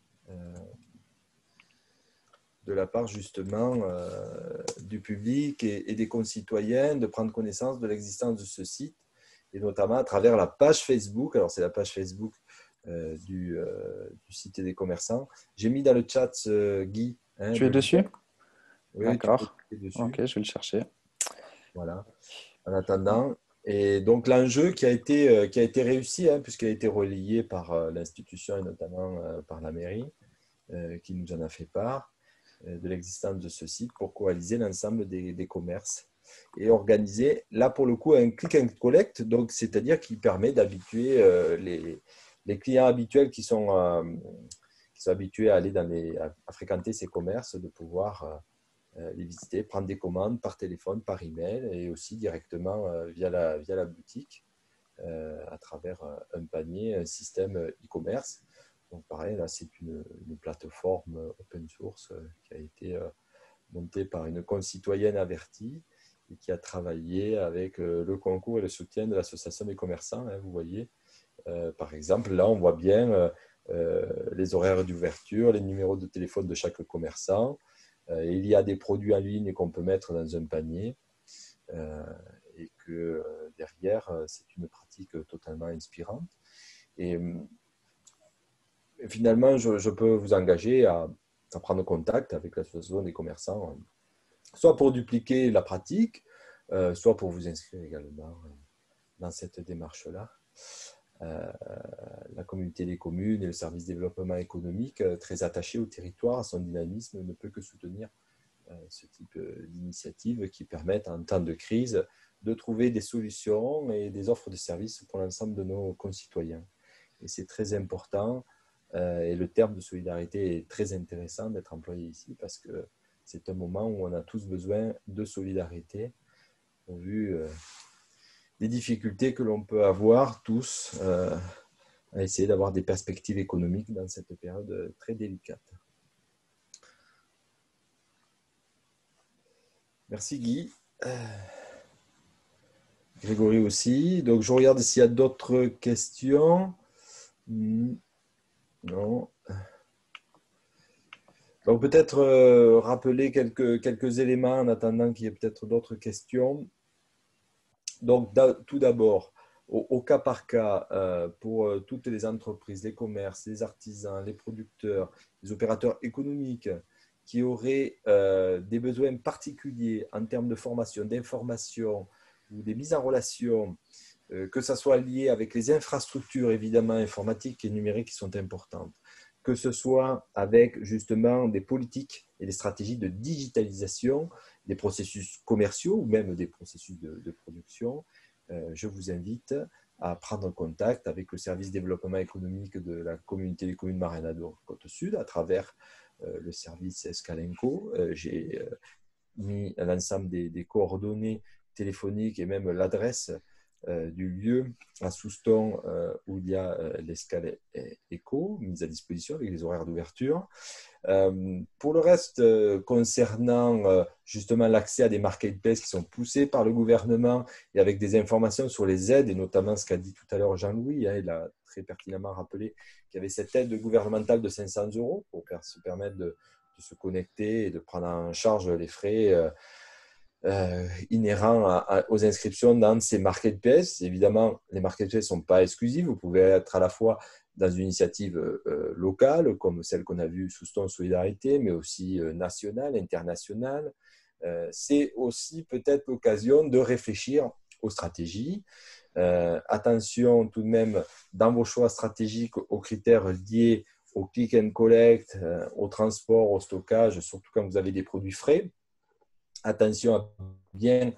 de la part justement euh, du public et, et des concitoyens de prendre connaissance de l'existence de ce site et notamment à travers la page Facebook. Alors c'est la page Facebook euh, du, euh, du site des commerçants. J'ai mis dans le chat, euh, Guy. Hein, Tu es de... dessus? Oui, D'accord. tu peux dessus. Ok, je vais le chercher. Voilà. En attendant. Et donc, l'enjeu qui a été, euh, qui a été réussi, hein, puisqu'il a été relayé par euh, l'institution et notamment euh, par la mairie, euh, qui nous en a fait part, euh, de l'existence de ce site pour coaliser l'ensemble des, des commerces et organiser, là pour le coup, un click and collect, donc c'est-à-dire qui permet d'habituer euh, les, les clients habituels qui sont, euh, qui sont habitués à aller dans les, à, à fréquenter ces commerces, de pouvoir euh, les visiter, prendre des commandes par téléphone, par email et aussi directement euh, via, la, via la boutique euh, à travers euh, un panier, un système e-commerce. Donc pareil, là c'est une, une plateforme open source euh, qui a été euh, montée par une concitoyenne avertie et qui a travaillé avec euh, le concours et le soutien de l'association des commerçants. Hein, vous voyez, euh, par exemple, là on voit bien euh, euh, les horaires d'ouverture, les numéros de téléphone de chaque commerçant. Euh, il y a des produits en ligne qu'on peut mettre dans un panier euh, et que euh, derrière, c'est une pratique totalement inspirante. Et, et finalement, je, je peux vous engager à, à prendre contact avec l'association des commerçants, soit pour dupliquer la pratique, euh, soit pour vous inscrire également dans cette démarche-là. Euh, la communauté des communes et le service développement économique, très attaché au territoire, à son dynamisme, ne peut que soutenir ce type d'initiatives qui permettent en temps de crise de trouver des solutions et des offres de services pour l'ensemble de nos concitoyens. Et c'est très important euh, et le terme de solidarité est très intéressant d'être employé ici parce que c'est un moment où on a tous besoin de solidarité au vu euh, des difficultés que l'on peut avoir tous euh, à essayer d'avoir des perspectives économiques dans cette période très délicate. Merci Guy. Grégory aussi. Donc je regarde s'il y a d'autres questions. Non. Donc peut-être euh, rappeler quelques, quelques éléments en attendant qu'il y ait peut-être d'autres questions. Donc tout d'abord, au, au cas par cas, euh, pour euh, toutes les entreprises, les commerces, les artisans, les producteurs, les opérateurs économiques qui auraient euh, des besoins particuliers en termes de formation, d'information ou des mises en relation, euh, que ce soit lié avec les infrastructures évidemment informatiques et numériques qui sont importantes, que ce soit avec justement des politiques et des stratégies de digitalisation des processus commerciaux ou même des processus de, de production, euh, je vous invite à prendre contact avec le service développement économique de la communauté des communes Marenado Côte-Sud à travers euh, le service Escalenco. Euh, j'ai euh, mis l'ensemble des, des coordonnées téléphoniques et même l'adresse euh, du lieu à Souston euh, où il y a euh, l'escale éco mise à disposition avec les horaires d'ouverture. Euh, pour le reste, euh, concernant euh, justement l'accès à des marketplaces qui sont poussés par le gouvernement et avec des informations sur les aides, et notamment ce qu'a dit tout à l'heure Jean-Louis, hein, il a très pertinemment rappelé qu'il y avait cette aide gouvernementale de cinq cents euros pour se permettre de, de se connecter et de prendre en charge les frais euh, euh, inhérents à, à, aux inscriptions dans ces marketplaces. Évidemment, les marketplaces ne sont pas exclusifs, vous pouvez être à la fois dans une initiative euh, locale, comme celle qu'on a vue sous Souston Solidarité, mais aussi euh, nationale, internationale. Euh, c'est aussi peut-être l'occasion de réfléchir aux stratégies. Euh, attention tout de même dans vos choix stratégiques aux critères liés au click and collect, euh, au transport, au stockage, surtout quand vous avez des produits frais. Attention à bien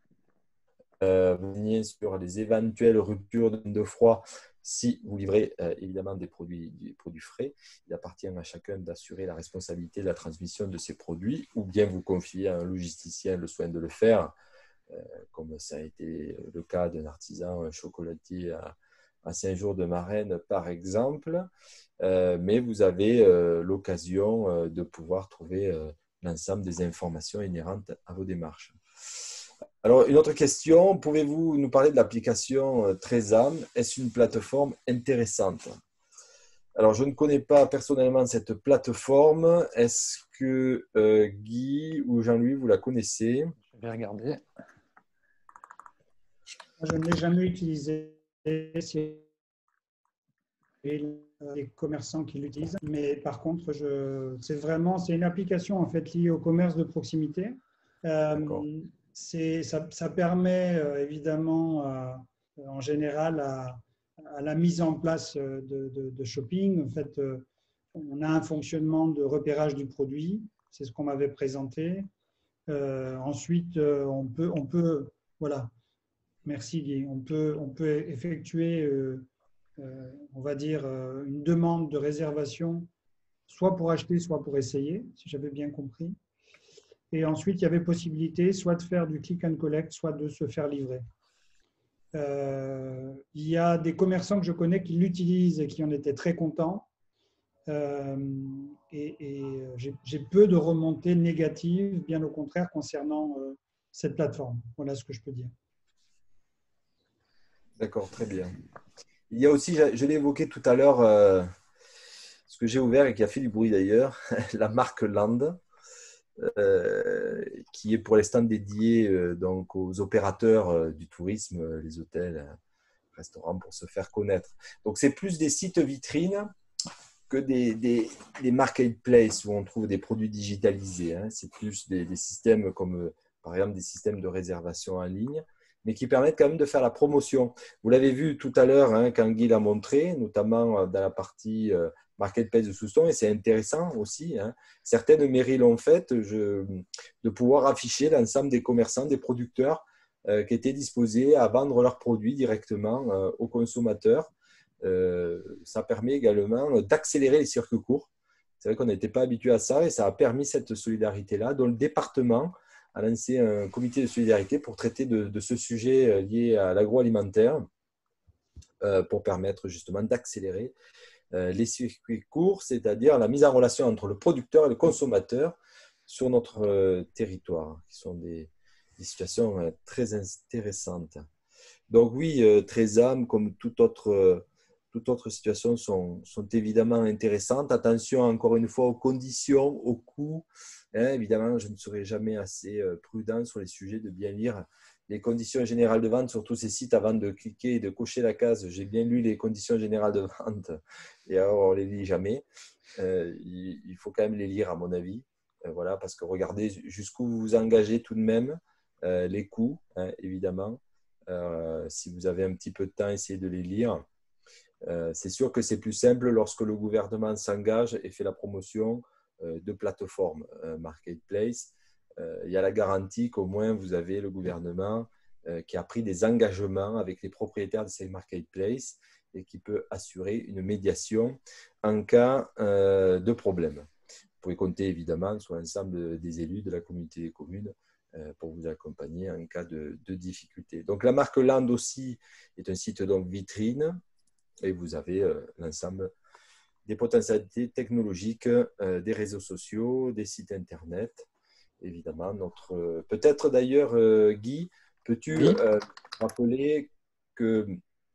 euh, vous renseigner sur les éventuelles ruptures de froid si vous livrez euh, évidemment des produits, des produits frais. Il appartient à chacun d'assurer la responsabilité de la transmission de ces produits ou bien vous confier à un logisticien le soin de le faire, euh, comme ça a été le cas d'un artisan, un chocolatier à, à Saint-Jour-de-Marennes par exemple. Euh, mais vous avez euh, l'occasion euh, de pouvoir trouver euh, l'ensemble des informations inhérentes à vos démarches. Alors, une autre question, pouvez-vous nous parler de l'application Trésam? Est-ce une plateforme intéressante? Alors, je ne connais pas personnellement cette plateforme. Est-ce que euh, Guy ou Jean-Louis, vous la connaissez? Je vais regarder. Je ne l'ai jamais utilisée. les commerçants qui l'utilisent. Mais par contre, je, c'est vraiment c'est une application en fait liée au commerce de proximité. Euh, c'est, ça, ça permet euh, évidemment euh, en général à, à la mise en place de, de, de shopping. En fait, euh, on a un fonctionnement de repérage du produit. C'est ce qu'on m'avait présenté. Euh, ensuite, euh, on peut, on peut, voilà. Merci Guy. On peut, on peut effectuer euh, Euh, on va dire, euh, une demande de réservation, soit pour acheter, soit pour essayer, si j'avais bien compris. Et ensuite, il y avait possibilité soit de faire du click and collect, soit de se faire livrer. Euh, il y a des commerçants que je connais qui l'utilisent et qui en étaient très contents. Euh, et et j'ai, j'ai peu de remontées négatives, bien au contraire, concernant euh, cette plateforme. Voilà ce que je peux dire. D'accord, très bien. Il y a aussi, je l'ai évoqué tout à l'heure, euh, ce que j'ai ouvert et qui a fait du bruit d'ailleurs, la marque Land, euh, qui est pour l'instant dédiée euh, donc aux opérateurs euh, du tourisme, euh, les hôtels, euh, restaurants, pour se faire connaître. Donc, c'est plus des sites vitrines que des, des, des marketplaces où on trouve des produits digitalisés. Hein. C'est plus des, des systèmes comme, euh, par exemple, des systèmes de réservation en ligne, mais qui permettent quand même de faire la promotion. Vous l'avez vu tout à l'heure, hein, quand Guy l'a montré, notamment dans la partie euh, marketplace de Souston, et c'est intéressant aussi. Hein. Certaines mairies l'ont fait, je, de pouvoir afficher l'ensemble des commerçants, des producteurs euh, qui étaient disposés à vendre leurs produits directement euh, aux consommateurs. Euh, ça permet également d'accélérer les circuits courts. C'est vrai qu'on n'était pas habitué à ça et ça a permis cette solidarité-là, dont le département a lancé un comité de solidarité pour traiter de, de ce sujet lié à l'agroalimentaire euh, pour permettre justement d'accélérer euh, les circuits courts, c'est-à-dire la mise en relation entre le producteur et le consommateur sur notre euh, territoire, qui sont des, des situations euh, très intéressantes. Donc oui, euh, Trézam, comme toute autre, euh, toute autre situation, sont, sont évidemment intéressantes. Attention encore une fois aux conditions, aux coûts. Hein, évidemment, je ne serai jamais assez euh, prudent sur les sujets de bien lire les conditions générales de vente sur tous ces sites avant de cliquer et de cocher la case. J'ai bien lu les conditions générales de vente et alors on ne les lit jamais. Euh, il, il faut quand même les lire à mon avis. Euh, voilà, parce que regardez jusqu'où vous vous engagez tout de même, euh, les coûts, hein, évidemment. Euh, si vous avez un petit peu de temps, essayez de les lire. Euh, c'est sûr que c'est plus simple lorsque le gouvernement s'engage et fait la promotion euh, de plateformes euh, marketplace. Euh, il y a la garantie qu'au moins vous avez le gouvernement euh, qui a pris des engagements avec les propriétaires de ces marketplaces et qui peut assurer une médiation en cas euh, de problème. Vous pouvez compter évidemment sur l'ensemble des élus de la communauté des communes pour vous accompagner en cas de, de difficulté. Donc, la marque Land aussi est un site donc vitrine et vous avez euh, l'ensemble des potentialités technologiques, euh, des réseaux sociaux, des sites internet. Évidemment, notre euh, peut-être d'ailleurs, euh, Guy, peux-tu oui. euh, rappeler que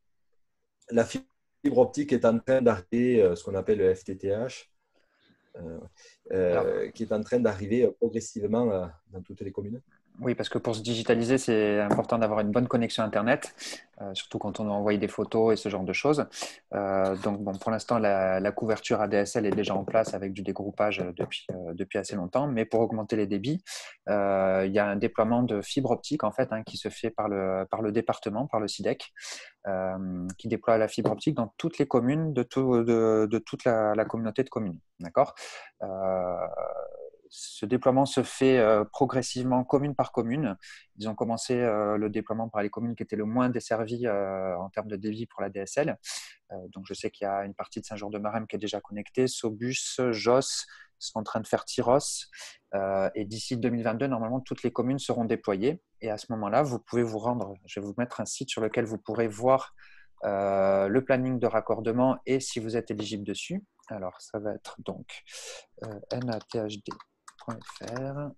la fibre optique est en train d'arriver, euh, ce qu'on appelle le F T T H, euh, euh, qui est en train d'arriver progressivement euh, dans toutes les communes? Oui, parce que pour se digitaliser, c'est important d'avoir une bonne connexion Internet, euh, surtout quand on doit envoyer des photos et ce genre de choses. Euh, donc, bon, pour l'instant, la, la couverture A D S L est déjà en place avec du dégroupage depuis, euh, depuis assez longtemps. Mais pour augmenter les débits, euh, il y a un déploiement de fibre optique en fait, hein, qui se fait par le, par le département, par le C I D E C, euh, qui déploie la fibre optique dans toutes les communes de, tout, de, de toute la, la communauté de communes. D'accord ? euh, Ce déploiement se fait euh, progressivement commune par commune. Ils ont commencé euh, le déploiement par les communes qui étaient le moins desservies euh, en termes de débit pour la D S L. Euh, donc, je sais qu'il y a une partie de Saint-Jean-de-Maremme qui est déjà connectée. Sobus, Josse sont en train de faire Tyros. Euh, et d'ici deux mille vingt-deux, normalement, toutes les communes seront déployées. Et à ce moment-là, vous pouvez vous rendre. Je vais vous mettre un site sur lequel vous pourrez voir euh, le planning de raccordement et si vous êtes éligible dessus. Alors, ça va être donc euh, N A T H D. .fr.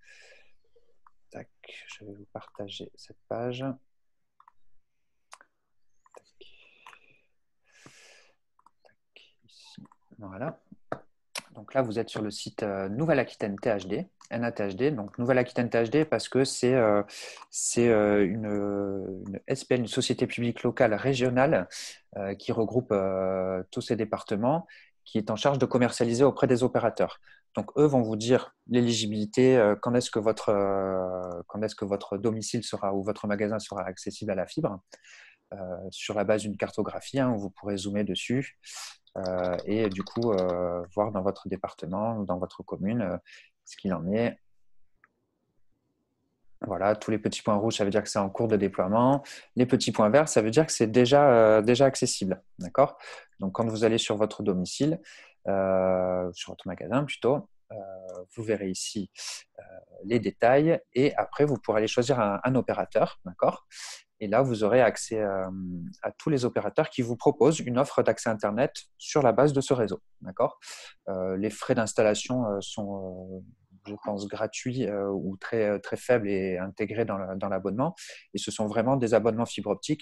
Tac, je vais vous partager cette page. Tac. Tac, ici. Voilà. Donc là, vous êtes sur le site euh, Nouvelle-Aquitaine T H D. N A T H D, donc Nouvelle-Aquitaine T H D, parce que c'est euh, c'est euh, une, une S P L, une société publique locale régionale euh, qui regroupe euh, tous ces départements, qui est en charge de commercialiser auprès des opérateurs. Donc, eux vont vous dire l'éligibilité, euh, quand est-ce que votre euh, quand est-ce que votre domicile sera ou votre magasin sera accessible à la fibre, euh, sur la base d'une cartographie, hein, où vous pourrez zoomer dessus euh, et du coup euh, voir dans votre département ou dans votre commune euh, ce qu'il en est. Voilà, tous les petits points rouges, ça veut dire que c'est en cours de déploiement. Les petits points verts, ça veut dire que c'est déjà, euh, déjà accessible. D'accord ? Donc, quand vous allez sur votre domicile, euh, sur votre magasin plutôt, euh, vous verrez ici euh, les détails et après, vous pourrez aller choisir un, un opérateur. D'accord ? Et là, vous aurez accès euh, à tous les opérateurs qui vous proposent une offre d'accès Internet sur la base de ce réseau. D'accord ? Euh, les frais d'installation euh, sont, euh, je pense, gratuits euh, ou très, très faibles et intégrés dans, la, dans l'abonnement. Et ce sont vraiment des abonnements fibre optique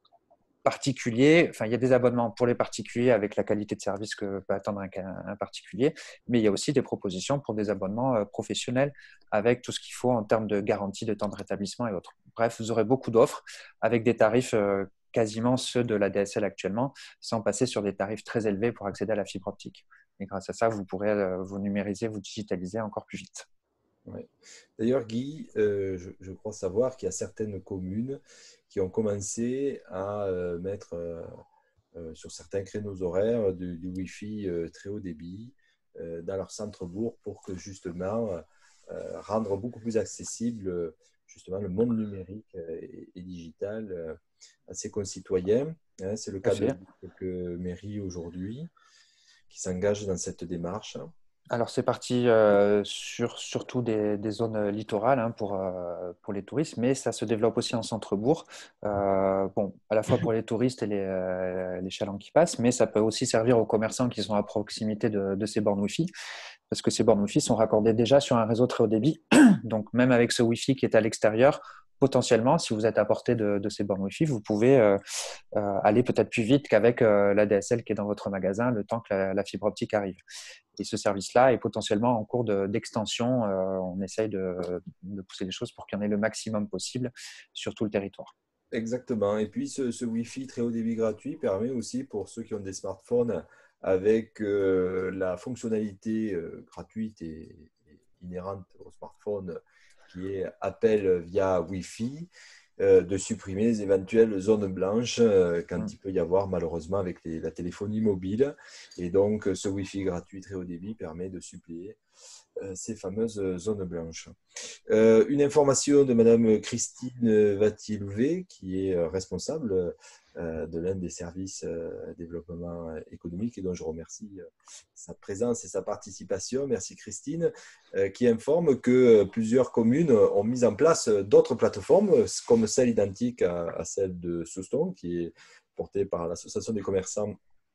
particuliers. Enfin, il y a des abonnements pour les particuliers avec la qualité de service que peut attendre un, un particulier, mais il y a aussi des propositions pour des abonnements euh, professionnels avec tout ce qu'il faut en termes de garantie, de temps de rétablissement et autres. Bref, vous aurez beaucoup d'offres avec des tarifs euh, quasiment ceux de la D S L actuellement, sans passer sur des tarifs très élevés pour accéder à la fibre optique. Et grâce à ça, vous pourrez euh, vous numériser, vous digitaliser encore plus vite. Ouais. D'ailleurs, Guy, euh, je, je crois savoir qu'il y a certaines communes qui ont commencé à euh, mettre euh, euh, sur certains créneaux horaires du, du Wi-Fi euh, très haut débit euh, dans leur centre-bourg pour que justement euh, rendre beaucoup plus accessible justement le monde numérique et, et digital euh, à ses concitoyens. Hein, c'est le cas de quelques mairies aujourd'hui qui s'engagent dans cette démarche. Alors, c'est parti euh, sur surtout des, des zones littorales hein, pour, euh, pour les touristes, mais ça se développe aussi en centre-bourg. Euh, bon, à la fois pour les touristes et les, euh, les chalands qui passent, mais ça peut aussi servir aux commerçants qui sont à proximité de, de ces bornes Wi-Fi, parce que ces bornes Wi-Fi sont raccordées déjà sur un réseau très haut débit. Donc, même avec ce Wi-Fi qui est à l'extérieur, potentiellement, si vous êtes à portée de, de ces bornes Wi-Fi, vous pouvez euh, euh, aller peut-être plus vite qu'avec euh, la D S L qui est dans votre magasin, le temps que la, la fibre optique arrive. Et ce service-là est potentiellement en cours de, d'extension. Euh, on essaye de, de pousser les choses pour qu'il y en ait le maximum possible sur tout le territoire. Exactement. Et puis, ce, ce Wi-Fi très haut débit gratuit permet aussi pour ceux qui ont des smartphones avec euh, la fonctionnalité euh, gratuite et, et inhérente au smartphone qui est appel via Wi-Fi, euh, de supprimer les éventuelles zones blanches euh, quand mmh. il peut y avoir malheureusement avec les, la téléphonie mobile. Et donc, ce Wi-Fi gratuit très haut débit permet de suppléer euh, ces fameuses zones blanches. Euh, une information de Madame Christine Vatilouvet, qui est responsable euh, de l'un des services euh, développement économique et dont je remercie euh, sa présence et sa participation. Merci Christine, euh, qui informe que plusieurs communes ont mis en place d'autres plateformes, comme celle identique à, à celle de Souston, qui est portée par l'association des commerçants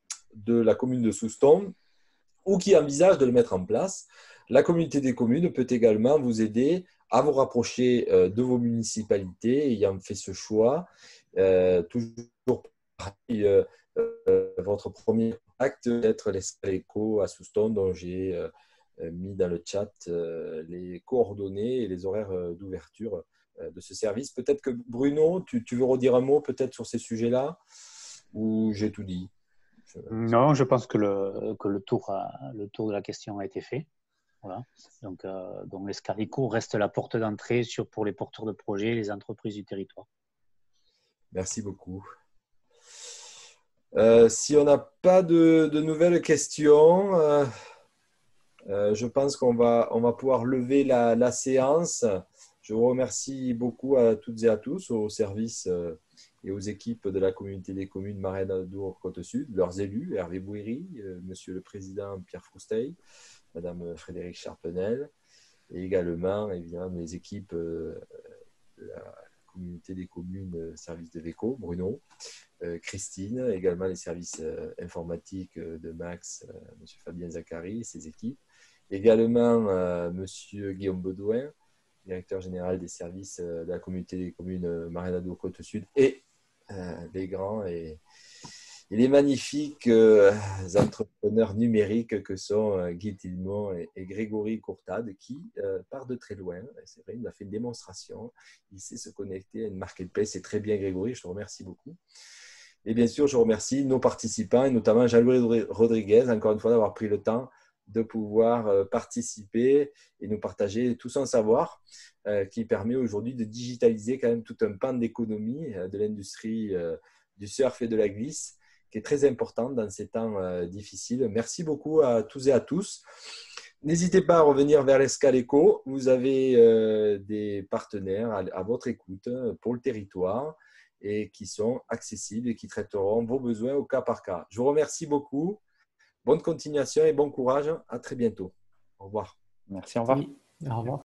de la commune de Souston, ou qui envisagent de le mettre en place. La communauté des communes peut également vous aider à vous rapprocher de vos municipalités ayant fait ce choix. Euh, toujours pareil, euh, euh, votre premier contact peut être l'Escale Éco à Souston, dont j'ai euh, mis dans le chat euh, les coordonnées et les horaires d'ouverture euh, de ce service. Peut-être que Bruno, tu, tu veux redire un mot peut-être sur ces sujets-là, ou j'ai tout dit? Je... Non, je pense que le, que le, tour a, le tour de la question a été fait. Voilà. Donc, euh, donc l'Escale Éco reste la porte d'entrée sur, pour les porteurs de projets, les entreprises du territoire. Merci beaucoup. Euh, si on n'a pas de, de nouvelles questions, euh, euh, je pense qu'on va, on va pouvoir lever la, la séance. Je vous remercie beaucoup à toutes et à tous, aux services euh, et aux équipes de la communauté des communes Marais-Nadour-Côte-Sud, leurs élus, Hervé Bouiry, euh, Monsieur le Président Pierre Frousteil, Madame Frédéric Charpenel, et également, évidemment, les équipes euh, de la communauté des communes euh, service de Véco, Bruno, euh, Christine, également les services euh, informatiques de Max, euh, M. Fabien Zachary et ses équipes, également euh, M. Guillaume Baudouin, directeur général des services euh, de la communauté des communes euh, Marais-Nadour Côte-Sud, et euh, les grands et, et les magnifiques euh, entrepreneurs numériques que sont euh, Guy Tillemont et, et Grégory Courtade, qui euh, part de très loin. C'est vrai, il nous a fait une démonstration. Il sait se connecter à une marketplace. C'est très bien, Grégory. Je te remercie beaucoup. Et bien sûr, je remercie nos participants, et notamment Jean-Louis Rodriguez, encore une fois, d'avoir pris le temps de pouvoir euh, participer et nous partager tout son savoir euh, qui permet aujourd'hui de digitaliser quand même tout un pan d'économie euh, de l'industrie euh, du surf et de la glisse, qui est très importante dans ces temps euh, difficiles. Merci beaucoup à tous et à tous. N'hésitez pas à revenir vers l'Escale Éco. Vous avez euh, des partenaires à, à votre écoute pour le territoire et qui sont accessibles et qui traiteront vos besoins au cas par cas. Je vous remercie beaucoup. Bonne continuation et bon courage. À très bientôt. Au revoir. Merci, au revoir. Oui, au revoir.